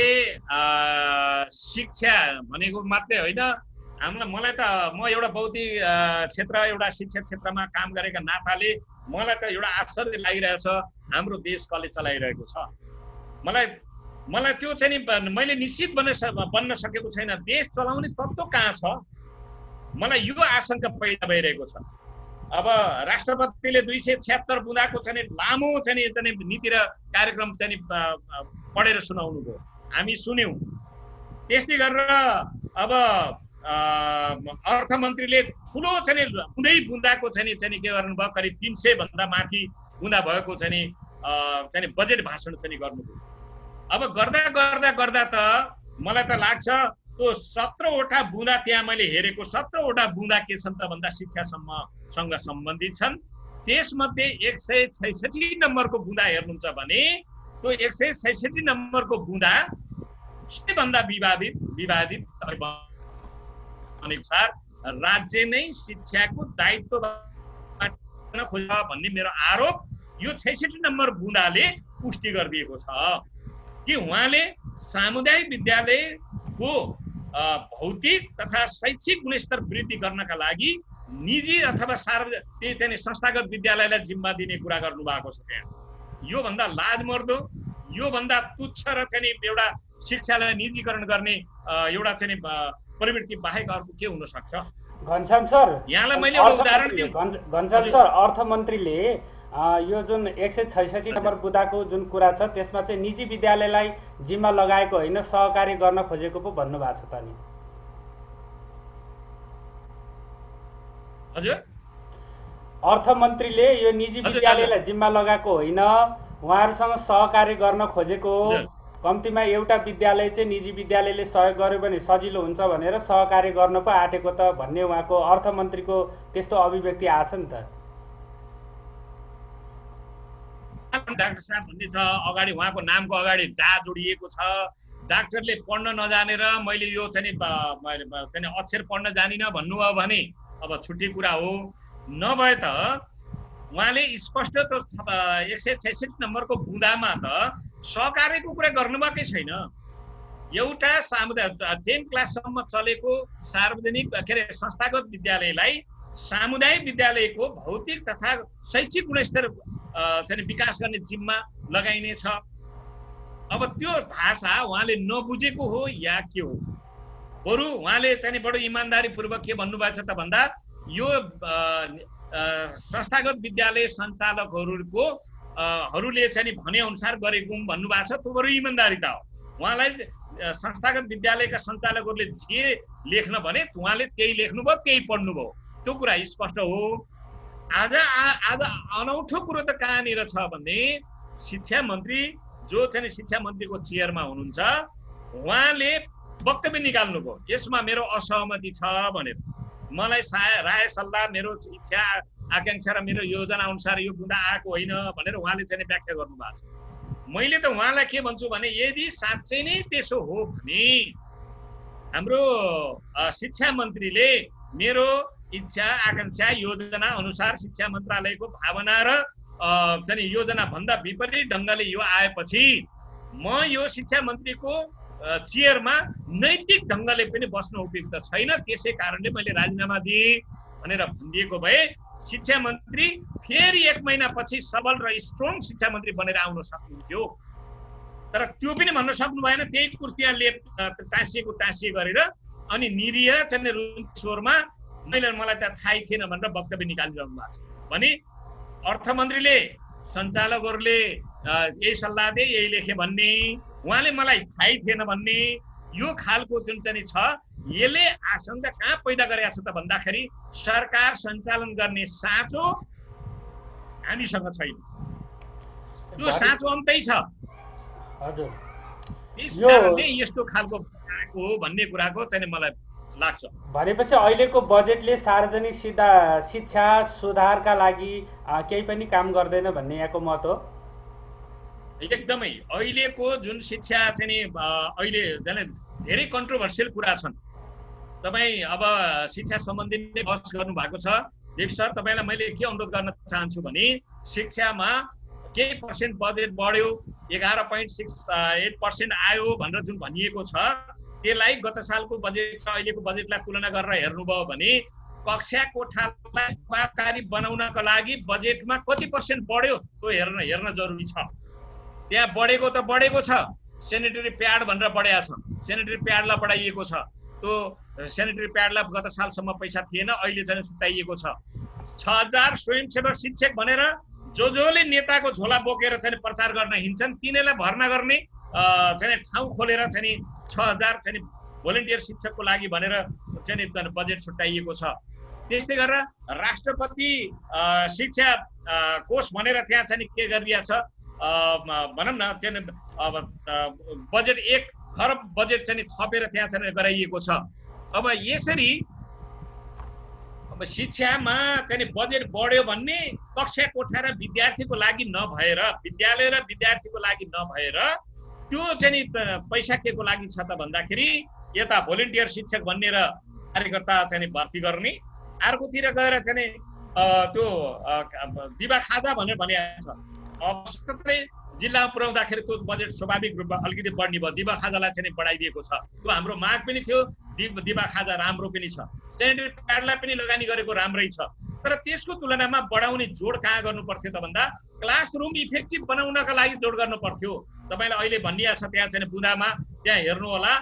शिक्षा भनेको मात्रै होइन, मलाई त म एउटा बौद्धिक क्षेत्र एउटा शिक्षा क्षेत्रमा काम गरेका नाताले मलाई त एउटा आश्चर्य लागिरहेछ हाम्रो देश कसले चलाइरहेको छ। मलाई त्यो चाहिँ मैले निश्चित बन्न सकेको छैन। देश चलाउने तत्त्व कहाँ छ मलाई यो आशंका पैदा भइरहेको छ। अब राष्ट्रपतिले 276 बुँदाको चाहिँ लामो चाहिँ नीति र कार्यक्रम चाहिँ पढेर सुनाउनु भयो, हामी सुन्यौं। त्यस्तै गरेर अब अर्थमन्त्रीले ठुलो चाहिँ बुँदाको चाहिँ के गर्नुभयो, करिब 300 भन्दा माथि बुँदा भएको चाहिँ बजेट भाषण चाहिँ गर्नुभयो। अब गर्दा त मलाई त लाग्छ त्यो 17वटा बुँदा त्यहाँ मैले हेरेको 17वटा बुँदा के छन् त भन्दा शिक्षासँग सम्बन्धित छन्। त्यसमध्ये 166 नम्बरको बुँदा हेर्नुहुन्छ भने त्यो 166 नम्बरको बुँदा सबैभन्दा विवादित अनुसार राज्य नै शिक्षाको दायित्व खोज भन्ने मेरो आरोप यो 66 नम्बर बुँदाले पुष्टि गरिदिएको छ कि उहाँले सामुदायिक विद्यालयको भौतिक तथा शैक्षिक गुणस्तर वृद्धि गर्नका लागि निजी अथवा त्यही चाहिँ संस्थागत विद्यालयलाई जिम्मा दिने कुरा गर्नु भएको छ। त्यहाँ यो भन्दा लाजमर्दो, यो भन्दा तुच्छ र चाहिँ एउटा शिक्षालाई निजीकरण गर्ने एउटा चाहिँ प्रवृत्ति बाहेक अर्को के हुन सक्छ? घनश्याम सर, यहाँलाई मैले एउटा उदाहरण दिएँ। घनश्याम सर, अर्थमन्त्रीले यो जुन 166 नम्बर बुँदाको जुन कुरा छ त्यसमा चाहिँ निजी विद्यालयलाई जिम्मा लगाएको होइन, सहकारी गर्न खोजेको पो भन्नुभएको छ त नि? हजुर, अर्थमन्त्रीले यो निजी विद्यालयलाई जिम्मा लगाएको होइन, उहाँहरूसँग सहकारी गर्न खोजेको, कम्तीमा एउटा विद्यालय चाहिँ निजी विद्यालयले सहयोग गर्यो भने सजिलो हुन्छ भनेर सहकारी गर्न पो आँटेको त भन्ने उहाँको अर्थमन्त्रीको त्यस्तो अभिव्यक्ति आछ नि त। डाक्टर साहब भन्ने छ अगाडि, उहाँको नामको अगाडि डा जोडिएको छ। डाक्टरले पढ्न नजानेर मैले यो चाहिँ अक्षर पढ्न जानिनँ भन्नु हो भने अब छुट्टी कुरा हो। नभए त उहाँले स्पष्ट त 166 नम्बरको बुँदामा त सहकारीको कुरा गर्नुभएकै छैन। एउटा सामुदायिक 10 क्लाससम्म चलेको सार्वजनिक के अरे संस्थागत विद्यालयलाई सामुदायिक विद्यालयको भौतिक तथा शैक्षिक गुणस्तर चाहिँ विकास गर्ने जिम्मा लगाइने छ। अब त्यो भाषा उहाँले नबुझेको हो या के हो? बरु उहाँले चाहिँ बडो इमानदारीपूर्वक के भन्नुभएको छ त भन्दा यो संस्थागत विद्यालय सञ्चालकहरूको हरूले चाहिँ भने अनुसार गरेको भन्नुभएको छ। त्यो बरु इमानदारीता हो। उहाँलाई संस्थागत विद्यालयका सञ्चालकहरूले जे लेख्न भने उहाँले त्यही लेख्नुभयो, त्यही पढ्नुभयो, त्यो कुरा स्पष्ट हो। आज अनौठो कुरो त कहाँनिर छ भने शिक्षा मन्त्री जो चाहिँ शिक्षा मन्त्रीको चेयरमा हुनुहुन्छ उहाँले वक्तव्य निकाल्नुभयो, यसमा मेरो असहमति छ भनेर। मलाई राय सल्लाह मेरो इच्छा आकांक्षा र मेरो योजना अनुसार यो बुँदा आएको होइन भनेर उहाँले चाहिँ व्याख्या गर्नुभएको छ। मैले त उहाँलाई के भन्छु भने यदि साँच्चै नै त्यसो हो भने हाम्रो शिक्षा मन्त्रीले मेरो इच्छा आकांक्षा योजना अनुसार शिक्षा मन्त्रालयको भावना र चाहिँ योजना भन्दा विपरीत ढङ्गले यो आएपछि म यो शिक्षा मन्त्रीको चेयरमा नैतिक ढङ्गले पनि बस्न उपयुक्त छैन, त्यसै कारणले मैले राजीनामा दिएँ भनेर भनिदिएको भए शिक्षा मन्त्री फेरि 1 महिनापछि सबल र स्ट्रङ शिक्षा मन्त्री बनेर आउन सक्नुहुन्थ्यो। तर त्यो पनि भन्न सक्नु भएन, त्यही कुर्सिया लेप टाँसिए गरेर अनि निरीह चाहिँ रुन स्वरमा मलाई त थाहै थिएन भनेर वक्तव्य निकालिरहनु भएको छ भने अर्थमन्त्रीले सञ्चालकहरूले यही सल्लाह दे यही लेखे भन्ने, उहाँले मलाई थाहै थिएन भन्ने, यो खालको जुन चाहिँ छ यसले आशंका कहाँ पैदा गरेको छ त भन्दाखेरि सरकार सञ्चालन गर्ने साँचो हामीसँग छैन, त्यो साँचो अन्तै छ। हजुर, यस कारणले यस्तो खालको हो भन्ने कुराको चाहिँ मलाई लाग्छ। भनेपछि अहिलेको बजेटले सार्वजनिक शिक्षा सुधारका लागि केही पनि काम गर्दैन भन्ने यहाँको मत हो? एकदमै अहिलेको जुन शिक्षा चाहिँ अहिले धेरै कन्ट्रोभर्सियल कुरा छन्। तपाईँ अब शिक्षा सम्बन्धी नै बहस गर्नु भएको छ देव सर, तपाईँलाई मैले के अनुरोध गर्न चाहन्छु भने शिक्षामा केही पर्सेन्ट बजेट बढ्यो, 11.68% आयो भनेर जुन भनिएको छ त्यसलाई गत सालको बजेट र अहिलेको बजेटलाई तुलना गरेर हेर्नुभयो भने कक्षा कोठालाई प्रभावकारी बनाउनका लागि बजेटमा कति पर्सेन्ट बढ्यो त्यो हेर्न जरुरी छ। त्यहाँ बढेको त बढेको छ, सेनिटरी प्याड भनेर बढेको छ, सेनिटरी प्याडलाई बढाइएको छ, त्यो सेनिटरी प्याडलाई गत सालसम्म पैसा थिएन, अहिले चाहिँ छुट्याइएको छ। 6000 स्वयंसेवक शिक्षक भनेर जसले नेताको झोला बोकेर चाहिँ प्रचार गर्न हिँड्छन् तिनीलाई भर्ना गर्ने चाहिँ ठाउँ खोलेर चाहिँ 6000 चाहिँ भोलिन्टियर शिक्षकको लागि भनेर चाहिँ बजेट छुट्याइएको छ। त्यस्तै गरेर राष्ट्रपति शिक्षा कोष भनेर त्यहाँ चाहिँ के गरिएको छ भनौँ न, त्यहाँ बजेट 1 खरब बजेट चाहिँ थपेर त्यहाँ चाहिँ गराइएको छ। अब यसरी अब शिक्षामा चाहिँ बजेट बढ्यो भन्ने कक्षा कोठा र विद्यार्थीको लागि नभएर, विद्यालय र विद्यार्थीको लागि नभएर त्यो चाहिँ पैसा के को लागि छ त भन्दाखेरि यता भोलिन्टियर शिक्षक भन्ने र कार्यकर्ता चाहिँ भर्ती गर्ने, अर्कोतिर गएर चाहिँ त्यो दिवा खाजा भनेर भनिएको छ। अब सबै जिल्लामा पुर्याउँदाखेरि त्यो बजेट स्वाभाविक रूपमा अलिकति बढ्ने भयो, दिवा खाजालाई चाहिँ बढाइदिएको छ। त्यो हाम्रो माग पनि थियो, दिवा खाजा राम्रो पनि छ, सेनिटरी प्याडलाई पनि लगानी गरेको राम्रै छ। तर त्यसको तुलनामा बढाउने जोड कहाँ गर्नु पर्थ्यो त भन्दा क्लासरुम इफेक्टिभ बनाउनका लागि जोड गर्नु पर्थ्यो। तपाईँलाई अहिले भनिएको छ त्यहाँ चाहिँ बुदामा त्यहाँ हेर्नु होला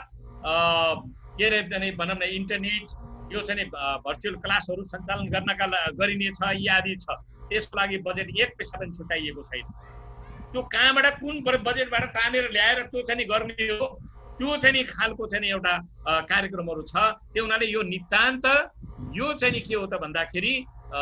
के अरे भनौँ न इन्टरनेट यो चाहिँ भर्चुअल क्लासहरू सञ्चालन गर्नका गरिने छ आदि छ, त्यसको लागि बजेट 1 पैसा पनि छुट्याइएको छैन। त्यो कहाँबाट कुन बजेटबाट तानेर ल्याएर त्यो चाहिँ गर्ने हो, त्यो चाहिँ खालको चाहिँ एउटा कार्यक्रमहरू छ। त्यो हुनाले यो नितान्त यो चाहिँ के हो त भन्दाखेरि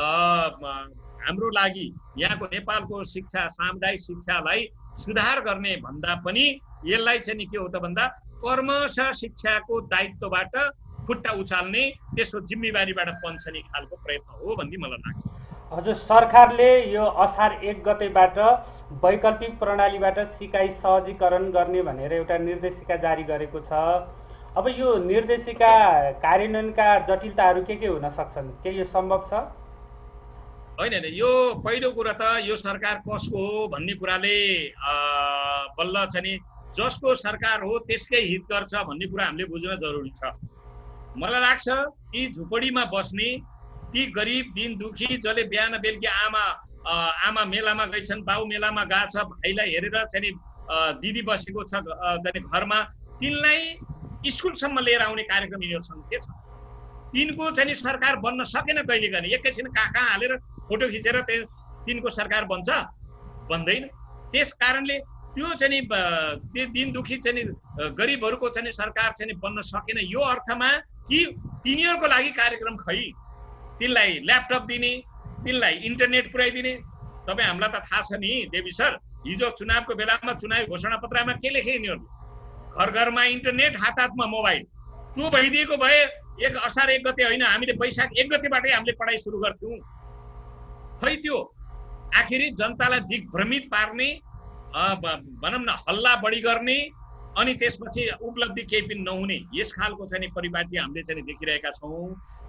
हाम्रो लागि यहाँको नेपालको शिक्षा सामुदायिक शिक्षालाई सुधार गर्ने भन्दा पनि यसलाई चाहिँ के हो त भन्दा कर्मशः शिक्षाको दायित्वबाट खुट्टा उचाल्ने त्यसको जिम्मेवारीबाट पन्छने खालको प्रयत्न हो भन्ने मलाई लाग्छ। हजुर, सरकारले यो असार 1 गतेबाट वैकल्पिक प्रणालीबाट सिकाइ सहजीकरण गर्ने भनेर एउटा निर्देशिका जारी गरेको छ। अब यो निर्देशिका कार्यान्वयनका जटिलताहरू के हुन सक्छन्, के यो सम्भव छ? होइन, यो पहिलो कुरा त यो सरकार कसको हो भन्ने कुराले बल्ल चाहिँ जसको सरकार हो त्यसकै हित गर्छ भन्ने कुरा हामीले बुझ्न जरुरी छ। मलाई लाग्छ ती झुपडीमा बस्ने, ती गरिब दिन दुखी जसले बिहान बेलुकी आमा मेलामा गएछन्, बाउ मेलामा गएछ, भाइलाई हेरेर चाहिँ दिदी बसेको छ चाहिँ घरमा, तिनलाई स्कुलसम्म लिएर आउने कार्यक्रम यिनीहरूसँग के छ? तिनको चाहिँ सरकार बन्न सकेन कहिले गर्ने, एकैछिन कहाँ हालेर फोटो खिचेर तिनको सरकार बन्छ बन्दैन। त्यस कारणले त्यो चाहिँ त्यो दिन दुखी चाहिँ गरिबहरूको चाहिँ सरकार चाहिँ बन्न सकेन यो अर्थमा कि तिनीहरूको लागि कार्यक्रम खै, तिनलाई ल्यापटप दिने, तिनलाई इन्टरनेट पुर्याइदिने। तपाईँ हामीलाई त थाहा छ नि देवी सर, हिजो चुनावको बेलामा चुनावी घोषणा पत्रमा के लेखे यिनीहरूले? घर घरमा इन्टरनेट, हात हातमा मोबाइल। त्यो भइदिएको भए असार 1 गते होइन, हामीले वैशाख 1 गतेबाटै हामीले पढाइ सुरु गर्थ्यौँ। खै त्यो आखिरी जनतालाई दिग्भ्रमित पार्ने, भनौँ न हल्ला बढी गर्ने अनि त्यसपछि उपलब्धि केही पनि नहुने यस खालको चाहिँ परिपाटी हामीले चाहिँ देखिरहेका छौँ।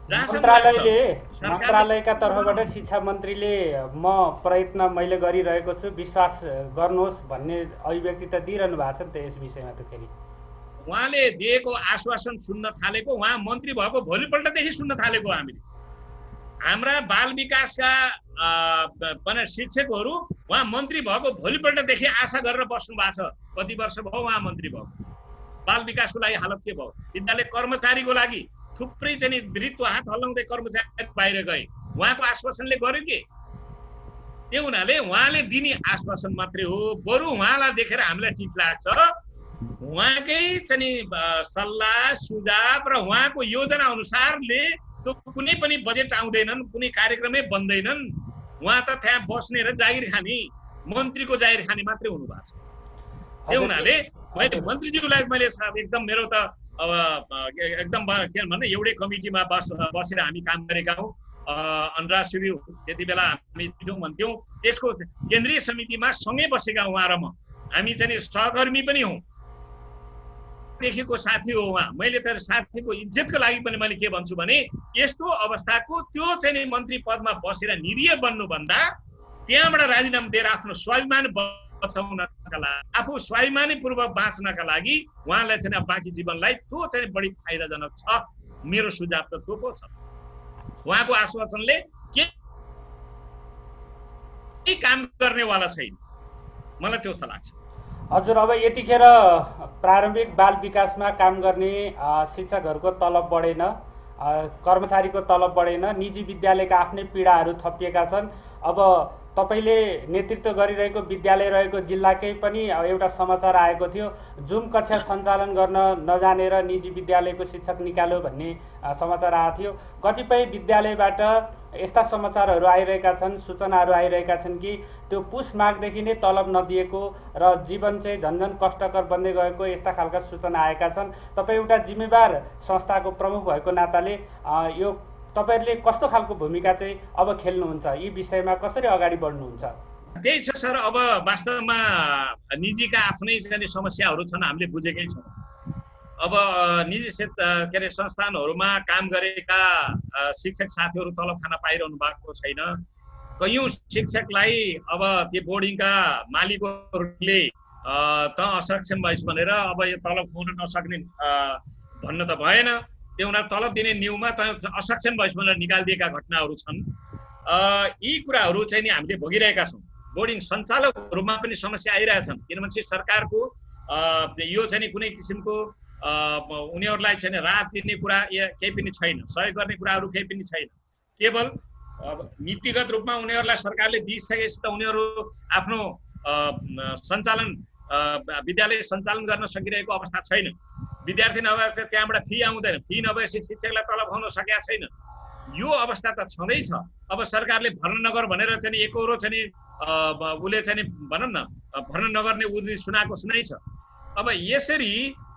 जहाँसम्म लाग्छ मन्त्रालयका तर्फबाट शिक्षा मन्त्रीले म प्रयत्न मैले गरिरहेको छु विश्वास गर्नुहोस् भन्ने अभिव्यक्ति त दिइरहनु भएको छ नि त यस विषयमा त फेरि उहाँले दिएको आश्वासन सुन्न थालेको उहाँ मन्त्री भएको भोलिपल्टदेखि सुन्न थालेको हामीले हाम्रा बाल विकासका शिक्षकहरू उहाँ मन्त्री भएको भोलिपल्टदेखि आशा गरेर बस्नु भएको छ कति वर्ष भयो उहाँ मन्त्री भएको बाल विकासको लागि हालत के भयो विद्यालय कर्मचारीको लागि थुप्रै चाहिँ वृत्त हात हल्लाउँदै कर्मचारी बाहिर गए उहाँको आश्वासनले गर्यो के त्यो हुनाले उहाँले दिने आश्वासन मात्रै हो बरु उहाँलाई देखेर हामीलाई ठिक लाग्छ उहाँकै चाहिँ सल्लाह सुझाव र उहाँको योजना अनुसारले त्यो कुनै पनि बजेट आउँदैनन् कुनै कार्यक्रमै बन्दैनन् उहाँ त त्यहाँ बस्ने र जागिर खाने मन्त्रीको जागिर खाने मात्रै हुनु भएको छ त्यो हुनाले मैले मन्त्रीज्यूलाई मैले एकदम मेरो त अब एकदम के भन्ने एउटै कमिटीमा बसेर हामी काम गरेका हौँ अनुराग सुब्यू त्यति बेला हामी भन्थ्यौँ त्यसको केन्द्रीय समितिमा सँगै बसेका उहाँ र म हामी चाहिँ सहकर्मी पनि हौँ देखिको साथी हो उहाँ मैले त साथीको इज्जतको लागि पनि मैले के भन्छु भने यस्तो अवस्थाको त्यो चाहिँ मन्त्री पदमा बसेर निरीह बन्नुभन्दा त्यहाँबाट राजीनामा दिएर आफ्नो स्वाभिमान बचाउनका लागि आफू स्वाभिमानी पूर्वक बाँच्नका लागि उहाँलाई चाहिँ बाँकी जीवनलाई त्यो चाहिँ बढी फाइदाजनक छ मेरो सुझाव त त्यो पो छ उहाँको आश्वासनले केही काम गर्नेवाला छैन मलाई त्यो त लाग्छ हजुर अब यतिखेर प्रारम्भिक बाल विकासमा काम गर्ने शिक्षकहरूको तलब बढेन कर्मचारीको तलब बढेन निजी विद्यालयका आफ्नै पीडाहरू थपिएका छन् अब तपाईले नेतृत्व गरिरहेको विद्यालय रहेको जिल्लाकै पनि एउटा समाचार आएको थियो जुम कक्षा सञ्चालन गर्न नजानेर निजी विद्यालयको शिक्षक निकाल्यो भन्ने समाचार आएको थियो कतिपय विद्यालयबाट यस्ता समाचारहरू आइरहेका छन् सूचनाहरू आइरहेका छन् कि त्यो पुस माघदेखि नै तलब नदिएको र जीवन चाहिँ झन्झन कष्टकर बन्दै गएको यस्ता खालका सूचना आएका छन् तपाईँ एउटा जिम्मेवार संस्थाको प्रमुख भएको नाताले यो तपाईहरुले कस्तो खालको भूमिका चाहिँ अब खेल्नुहुन्छ यी विषयमा कसरी अगाडि बढ्नुहुन्छ त्यही छ सर अब वास्तवमा निजीका आफ्नै चाहिँ समस्याहरू छन् हामीले बुझेकै छौँ अब निजी के अरे संस्थानहरूमा काम गरेका शिक्षक साथीहरू तलब खान पाइरहनु भएको छैन कयौं शिक्षकलाई अब त्यो बोर्डिङका मालिकहरूले त असक्षम भइस भनेर अब यो तलब खुवाउन नसक्ने भन्न त भएन त्यो उनीहरू तलब दिने न्यूमा त असक्षम भइस भनेर निकालिदिएका घटनाहरू छन् यी कुराहरू चाहिँ नि हामीले भोगिरहेका छौँ बोर्डिङ सञ्चालकहरूमा पनि समस्या आइरहेछन् किनभने सरकारको यो चाहिँ कुनै किसिमको उनीहरूलाई चाहिँ राहत दिने कुरा केही पनि छैन सहयोग गर्ने कुराहरू केही पनि छैन केवल नीतिगत रूपमा उनीहरूलाई सरकारले दिइसकेपछि त उनीहरू आफ्नो सञ्चालन विद्यालय सञ्चालन गर्न सकिरहेको अवस्था छैन विद्यार्थी नभए त्यहाँबाट फी आउँदैन फी नभएपछि शिक्षकलाई तलब खुवाउन सकेका छैन यो अवस्था त छँदैछ अब सरकारले भर्ना नगर भनेर चाहिँ एकरो चाहिँ उसले चाहिँ भनौँ न भर्ना नगर्ने उद्देश्य सुनाएको सुनाइ छ अब यसरी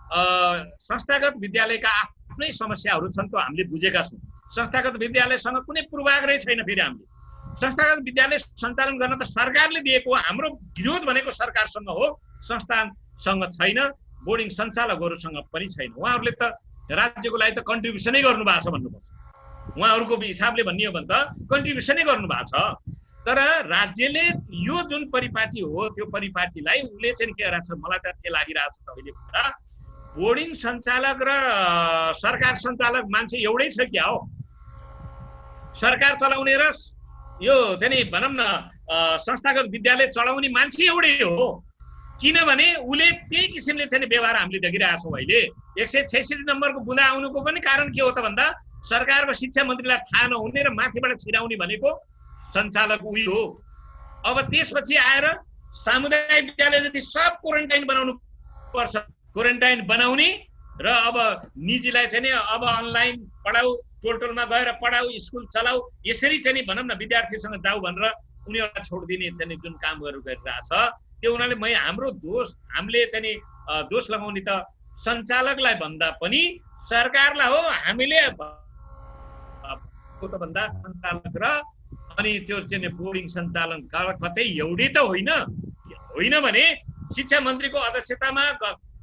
संस्थागत विद्यालयका आफ्नै समस्याहरू छन् त हामीले बुझेका छौँ संस्थागत विद्यालयसँग कुनै पूर्वाग्रह छैन फेरि हामीले संस्थागत विद्यालय सञ्चालन गर्न त सरकारले दिएको हाम्रो विरोध भनेको सरकारसँग हो संस्थानसँग छैन बोर्डिङ सञ्चालकहरूसँग पनि छैन उहाँहरूले त राज्यको लागि त कन्ट्रिब्युसनै गर्नु भएको छ भन्नुपर्छ उहाँहरूको हिसाबले भन्ने हो भने त कन्ट्रिब्युसनै गर्नु भएको छ तर राज्यले यो जुन परिपाटी हो त्यो परिपाटीलाई उसले चाहिँ के गरेछ मलाई त के लागिरहेको छ अहिले कुरा बोर्डिङ सञ्चालक र सरकार सञ्चालक मान्छे एउटै छ क्या हो सरकार चलाउने र यो चाहिँ भनौँ न संस्थागत विद्यालय चलाउने मान्छे एउटै हो किनभने उसले त्यही किसिमले चाहिँ व्यवहार हामीले देखिरहेका छौँ अहिले 166 नम्बरको बुँदा आउनुको पनि कारण के हो त भन्दा सरकार वा शिक्षा मन्त्रीलाई थाहा नहुने र माथिबाट छिराउने भनेको सञ्चालक उही हो अब त्यसपछि आएर सामुदायिक विद्यालय जति सब क्वारेन्टाइन बनाउनु पर्छ क्वारेन्टाइन बनाउने र अब निजीलाई चाहिँ अब अनलाइन पढाऊ टोलटोलमा गएर पढाऊ स्कुल चलाऊ यसरी चाहिँ भनौँ न विद्यार्थीसँग जाऊ भनेर उनीहरूलाई छोडिदिने चाहिँ जुन कामहरू गरिरहेछ त्यो उनीहरूले हाम्रो दोष हामीले चाहिँ दोष लगाउने त सञ्चालकलाई भन्दा पनि सरकारलाई हो हामीले भन्दा सञ्चालक र अनि त्यो चाहिँ बोर्डिङ सञ्चालन कतै एउटै त होइन भने शिक्षा मन्त्रीको अध्यक्षतामा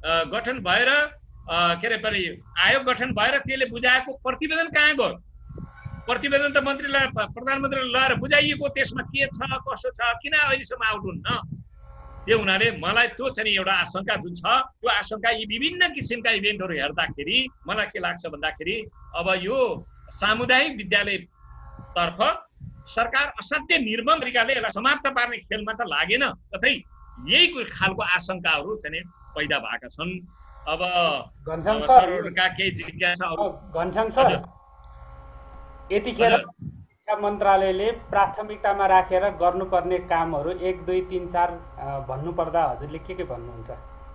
गठन भएर के अरे आयोग गठन भएर त्यसले बुझाएको प्रतिवेदन कहाँ गयो प्रतिवेदन त मन्त्रीलाई प्रधानमन्त्रीले लगाएर बुझाइएको, त्यसमा के छ कसो छ किन अहिलेसम्म आउट हुन्न। त्यो हुनाले मलाई त्यो चाहिँ एउटा आशंका जुन छ, त्यो आशंका यी विभिन्न किसिमका इभेन्टहरू हेर्दाखेरि मलाई के लाग्छ भन्दाखेरि अब यो सामुदायिक विद्यालयतर्फ सरकार असाध्यै निर्मम तरिकाले यसलाई समाप्त पार्ने खेलमा त लागेन, तथै यही खालको आशंकाहरू चाहिँ पैदा भएका छन्। अब सरका केही जिज्ञासाहरू। घनश्याम सर, यतिखेर शिक्षा मन्त्रालयले प्राथमिकतामा राखेर गर्नुपर्ने कामहरू 1 2 3 4 भन्नुपर्दा हजुरले के भन्नुहुन्छ?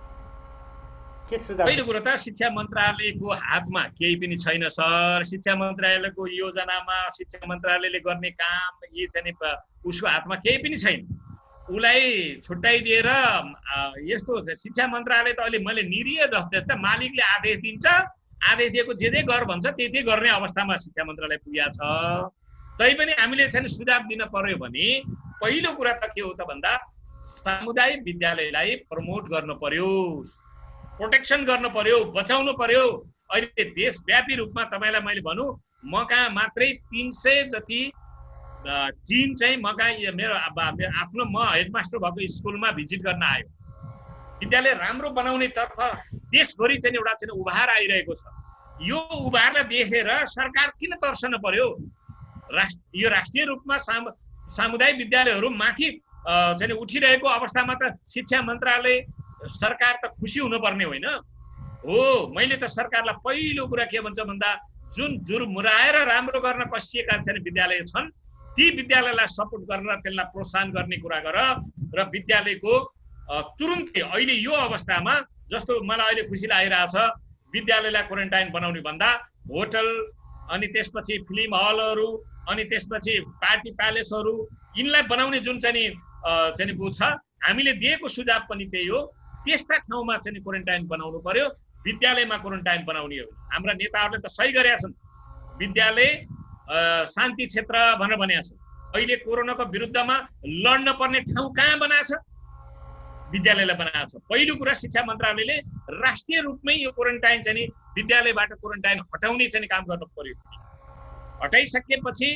के सुझाव? पहिलो कुरो त शिक्षा मन्त्रालयको हातमा केही पनि छैन सर। शिक्षा मन्त्रालयको योजनामा शिक्षा मन्त्रालयले गर्ने काम यी चाहिँ उसको हातमा केही पनि छैन। उसलाई छुट्याइदिएर यस्तो शिक्षा मन्त्रालय त अहिले मैले निरीह जस्तो मालिकले आदेश दिन्छ, आदेश दिएको जे गर भन्छ त्यही गर्ने अवस्थामा शिक्षा मन्त्रालय पुगेको छ। तैपनि हामीले चाहिँ सुझाव दिन पर्यो भने पहिलो कुरा त के हो त भन्दा सामुदायिक विद्यालयलाई प्रमोट गर्न पर्यो, प्रोटेक्सन गर्न पर्यो, बचाउनु पर्यो। अहिले देशव्यापी रूपमा तपाईँलाई मैले भनौँ म कहाँ मात्रै 300 जति टिम चाहिँ म कहाँ मेरो आफ्नो म हेडमास्टर भएको स्कुलमा भिजिट गर्न आयो। विद्यालय राम्रो बनाउने तर्फ देशभरि चाहिँ एउटा चाहिँ उभार आइरहेको छ। यो उभारलाई देखेर सरकार किन तर्सन पर्यो? यो राष्ट्रिय रूपमा सामुदायिक विद्यालयहरू माथि चाहिँ उठिरहेको अवस्थामा त शिक्षा मन्त्रालय सरकार त खुसी हुनुपर्ने होइन हो। मैले त सरकारलाई पहिलो कुरा के भन्छ भन्दा जुन जुरमुराएर राम्रो गर्न कसिएका चाहिँ विद्यालय छन् ती विद्यालयलाई सपोर्ट गरेर त्यसलाई प्रोत्साहन गर्ने कुरा गर र विद्यालयको तुरुन्तै अहिले यो अवस्थामा जस्तो मलाई अहिले खुसी लागिरहेछ विद्यालयलाई क्वारेन्टाइन बनाउने भन्दा होटल अनि त्यसपछि फिल्म हलहरू अनि त्यसपछि पार्टी प्यालेसहरू यिनलाई बनाउने जुन चाहिँ छ हामीले दिएको सुझाव पनि त्यही हो। त्यस्ता ठाउँमा चाहिँ क्वारेन्टाइन बनाउनु पर्यो, विद्यालयमा क्वारेन्टाइन बनाउने हो। हाम्रा नेताहरूले त सही गरेका छन्, विद्यालय शान्ति क्षेत्र भनेर भनेका छन्। अहिले कोरोनाको विरुद्धमा लड्न पर्ने ठाउँ कहाँ बनाएको छ? विद्यालयलाई बनाएको छ। पहिलो कुरा शिक्षा मन्त्रालयले राष्ट्रिय रूपमै यो क्वारेन्टाइन चाहिँ विद्यालयबाट क्वारेन्टाइन हटाउने चाहिँ काम गर्नु पर्यो। हटाइसकेपछि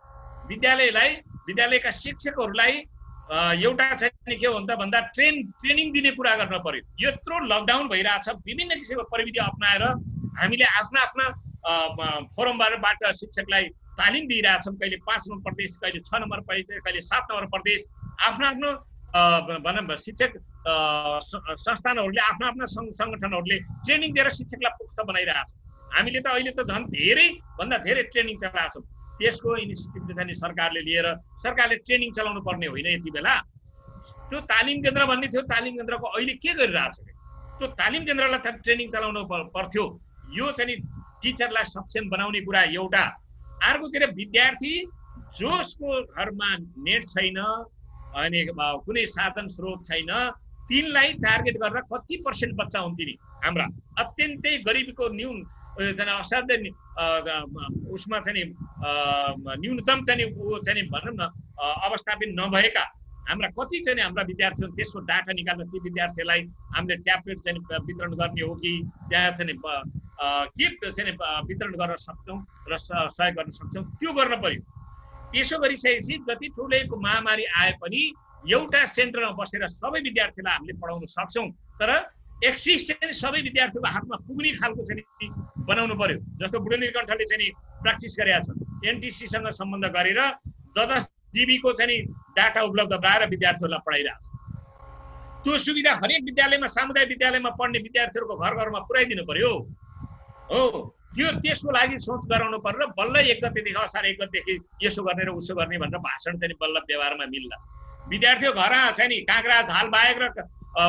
विद्यालयका शिक्षकहरूलाई एउटा चाहिँ के हो भन्दा ट्रेनिङ दिने कुरा गर्न पर्यो। यत्रो लकडाउन भइरहेछ, विभिन्न किसिमको प्रविधि अप्नाएर हामीले आफ्ना फोरमबाट शिक्षकलाई तालिम दिइरहेछौँ। कहिले 5 नम्बर प्रदेश, कहिले 6 नम्बर प्रदेश, कहिले 7 नम्बर प्रदेश। आफ्नो भनौँ शिक्षक संस्थानहरूले आफ्ना सङ्गठनहरूले ट्रेनिङ दिएर शिक्षकलाई पुख्ता बनाइरहेछ। हामीले त अहिले त झन् धेरैभन्दा धेरै ट्रेनिङ चलाएको छौँ। त्यसको इनिसिएटिभ चाहिँ सरकारले लिएर सरकारले ट्रेनिङ चलाउनु पर्ने होइन। यति बेला त्यो तालिम केन्द्र भन्ने थियो, तालिम केन्द्रको अहिले के गरिरहेछ? त्यो तालिम केन्द्रलाई त ट्रेनिङ चलाउनु पर्थ्यो। यो चाहिँ टिचरलाई सक्षम बनाउने कुरा एउटा। अर्कोतिर विद्यार्थी जसको घरमा नेट छैन अनि कुनै साधन स्रोत छैन तिनलाई टार्गेट गरेर कति % बच्चा हुन् तिनी हाम्रा अत्यन्तै गरिबीको असाध्य उसमा चाहिँ न्यूनतम चाहिँ भनौँ न अवस्थापित नभएका हाम्रा कति चाहिँ हाम्रा विद्यार्थी हुन्। त्यसको डाटा निकाल्न ती विद्यार्थीलाई हामीले ट्याब्लेट चाहिँ वितरण गर्ने हो कि त्यहाँ चाहिँ के चाहिँ वितरण गर्न सक्छौँ र सहयोग गर्न सक्छौँ त्यो गर्न पर्यो। त्यसो गरिसकेपछि जति ठुलो महामारी आए पनि एउटा सेन्टरमा बसेर सबै विद्यार्थीलाई हामीले पढाउन सक्छौँ। तर एक्सिस चाहिँ सबै विद्यार्थीको हातमा पुग्ने खालको चाहिँ बनाउनु पर्यो। जस्तो बुढो नीलकण्ठले चाहिँ प्र्याक्टिस गरेका छन्, एनटिसीसँग सम्बन्ध गरेर 10 GB को चाहिँ डाटा उपलब्ध गराएर विद्यार्थीहरूलाई पढाइरहेको छ। त्यो सुविधा हरेक विद्यालयमा सामुदायिक विद्यालयमा पढ्ने विद्यार्थीहरूको घर घरमा पुर्याइदिनु पर्यो हो। त्यसको लागि सोच गराउनु पर्यो। बल्ल 1 गतेदेखि असार 1 गतेदेखि यसो गर्ने र उसो गर्ने भनेर भाषण चाहिँ बल्ल व्यवहारमा मिल्ला। विद्यार्थीको घर चाहिँ नि काँक्रा झाल बाहेक र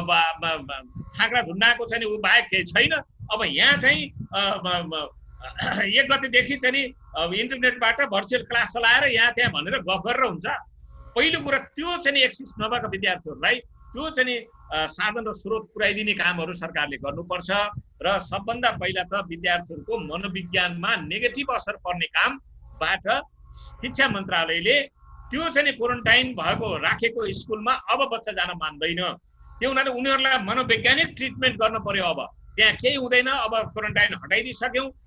काँक्रा झुन्डाको चाहिँ ऊ बाहेक केही छैन। अब यहाँ चाहिँ 1 गतेदेखि चाहिँ इन्टरनेटबाट भर्चुअल क्लास चलाएर यहाँ त्यहाँ भनेर गफ गरेर हुन्छ। पहिलो कुरा त्यो चाहिँ एक्सिस नभएका विद्यार्थीहरूलाई त्यो चाहिँ साधन र स्रोत पुर्याइदिने कामहरू सरकारले गर्नुपर्छ। र सबभन्दा पहिला त विद्यार्थीहरूको मनोविज्ञानमा नेगेटिभ असर पर्ने कामबाट शिक्षा मन्त्रालयले त्यो चाहिँ क्वारेन्टाइन भएको राखेको स्कुलमा अब बच्चा जान मान्दैन। त्यो हुनाले उनीहरूलाई मनोवैज्ञानिक ट्रिटमेन्ट गर्न पर्यो। अब त्यहाँ केही हुँदैन, अब क्वारेन्टाइन हटाइदिइसक्यौँ,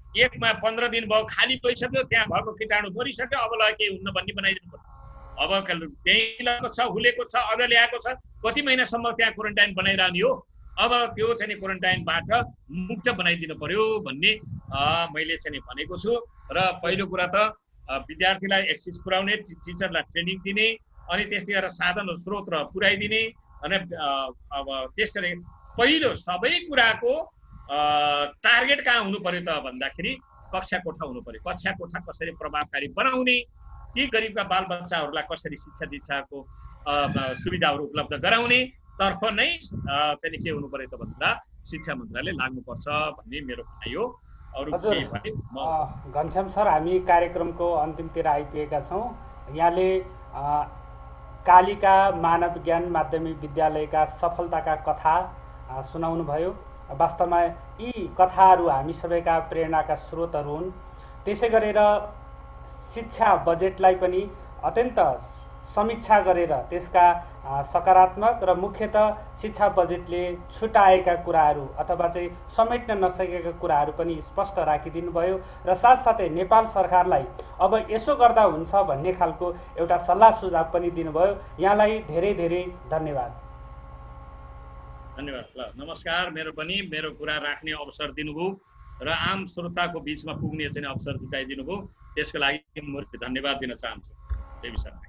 एकमा 15 दिन भयो खाली भइसक्यो, त्यहाँ भएको कीटाणु मरिसक्यो, अब ल के हुन्न भन्ने बनाइदिनु पर्यो। अब त्यही लगेको छ, हुलेको छ, अझ ल्याएको छ, कति महिनासम्म त्यहाँ क्वारेन्टाइन बनाइरहने हो। अब त्यो चाहिँ क्वारेन्टाइनबाट मुक्त बनाइदिनु पर्यो भन्ने मैले चाहिँ भनेको छु। र पहिलो कुरा त विद्यार्थीलाई एक्सेस पुर्याउने, टिचरलाई ट्रेनिङ दिने, अनि त्यस्तै गरेर साधन स्रोत पुर्याइदिने, अनि अब त्यसरी पहिलो सबै कुराको टार्गेट कहाँ हुनु पर्यो त भन्दाखेरि कक्षा कोठा हुनु पर्यो। कक्षा कोठा कसरी प्रभावकारी बनाउने, ती गरिबका बालबच्चाहरूलाई कसरी शिक्षा दीक्षाको सुविधाहरू उपलब्ध गराउने तर्फ नै चाहिँ के हुनु पर्यो त भन्दा शिक्षा मन्त्रालय लाग्नुपर्छ भन्ने मेरो भनाइ हो। हजुर घनश्याम सर, हामी कार्यक्रमको अन्तिमतिर आइपुगेका छौँ। यहाँले कालिका मानव ज्ञान माध्यमिक विद्यालयका सफलताका कथा सुनाउनु भयो। वास्तवमा यी कथाहरू हामी सबैका प्रेरणाका स्रोतहरू हुन्। त्यसै गरेर शिक्षा बजेटलाई पनि अत्यन्त समीक्षा गरेर त्यसका सकारात्मक र मुख्यतः शिक्षा बजेटले छुटाएका कुराहरू अथवा चाहिँ समेट्न नसकेका कुराहरू पनि स्पष्ट राखिदिनु भयो र साथसाथै नेपाल सरकारलाई अब यसो गर्दा हुन्छ भन्ने खालको एउटा सल्लाह सुझाव पनि दिनुभयो। यहाँलाई धेरै धेरै धन्यवाद। धन्यवाद। ल नमस्कार। मेरो कुरा राख्ने अवसर दिनुभयो र आम श्रोताको बीचमा पुग्ने चाहिँ अवसर जुटाइदिनु भयो, त्यसको लागि म धन्यवाद दिन चाहन्छु। देवी सरलाई।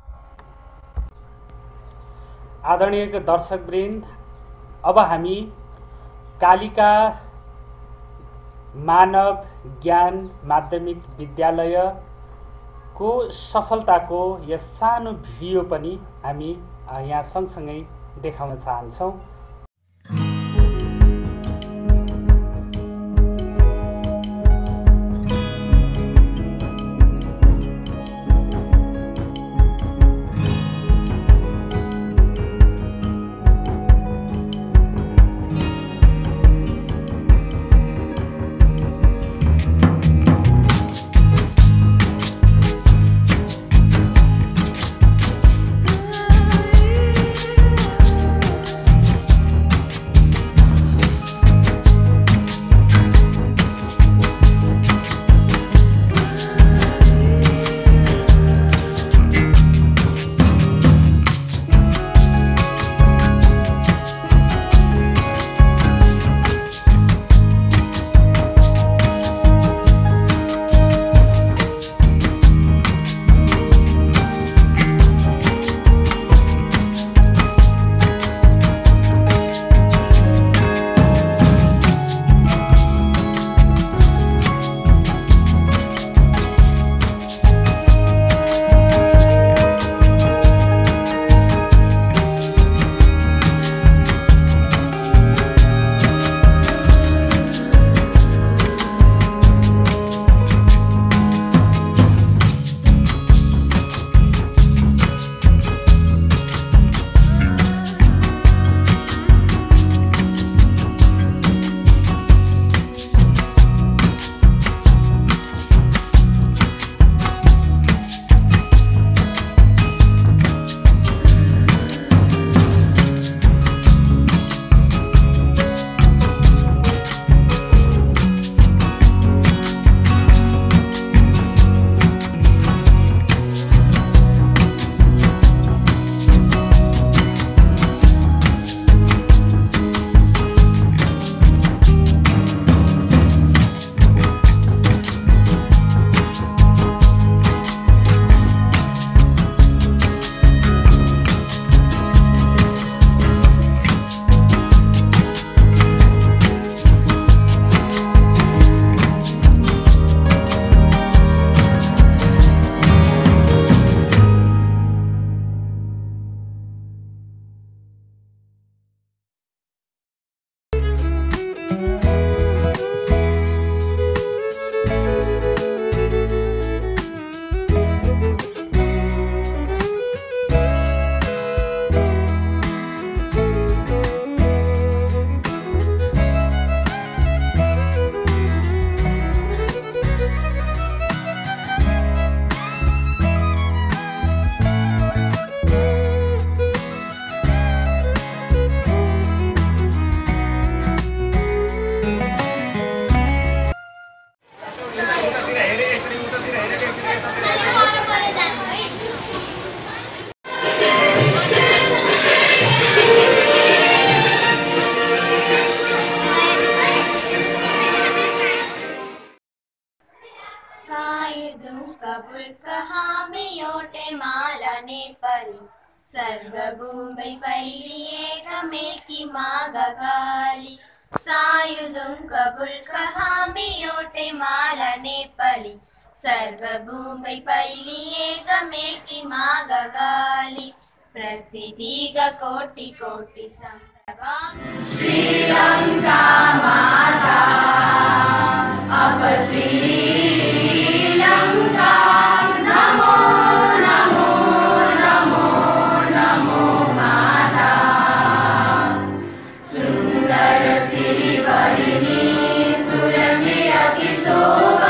आदरणीय दर्शकवृन्द, अब हामी कालिका मानव ज्ञान माध्यमिक विद्यालयको सफलताको यस सानो भिडियो पनि हामी यहाँ सँगसँगै देखाउन चाहन्छौँ। हामी एउटै माला नेपाली सर्वभूमै फैलिएका मेकी मागागाली सायुलुङ हामी एउटै माला नेपाली सर्वभूमै फैलिएका मेकी मागागाली प्रकृतिका कोटि कोटि श्रीलङ्का माता अब श्रीलङ्का नमो नमो नमो नमो माता सुन्दर सिरिवरिनी सुरङ्गी अति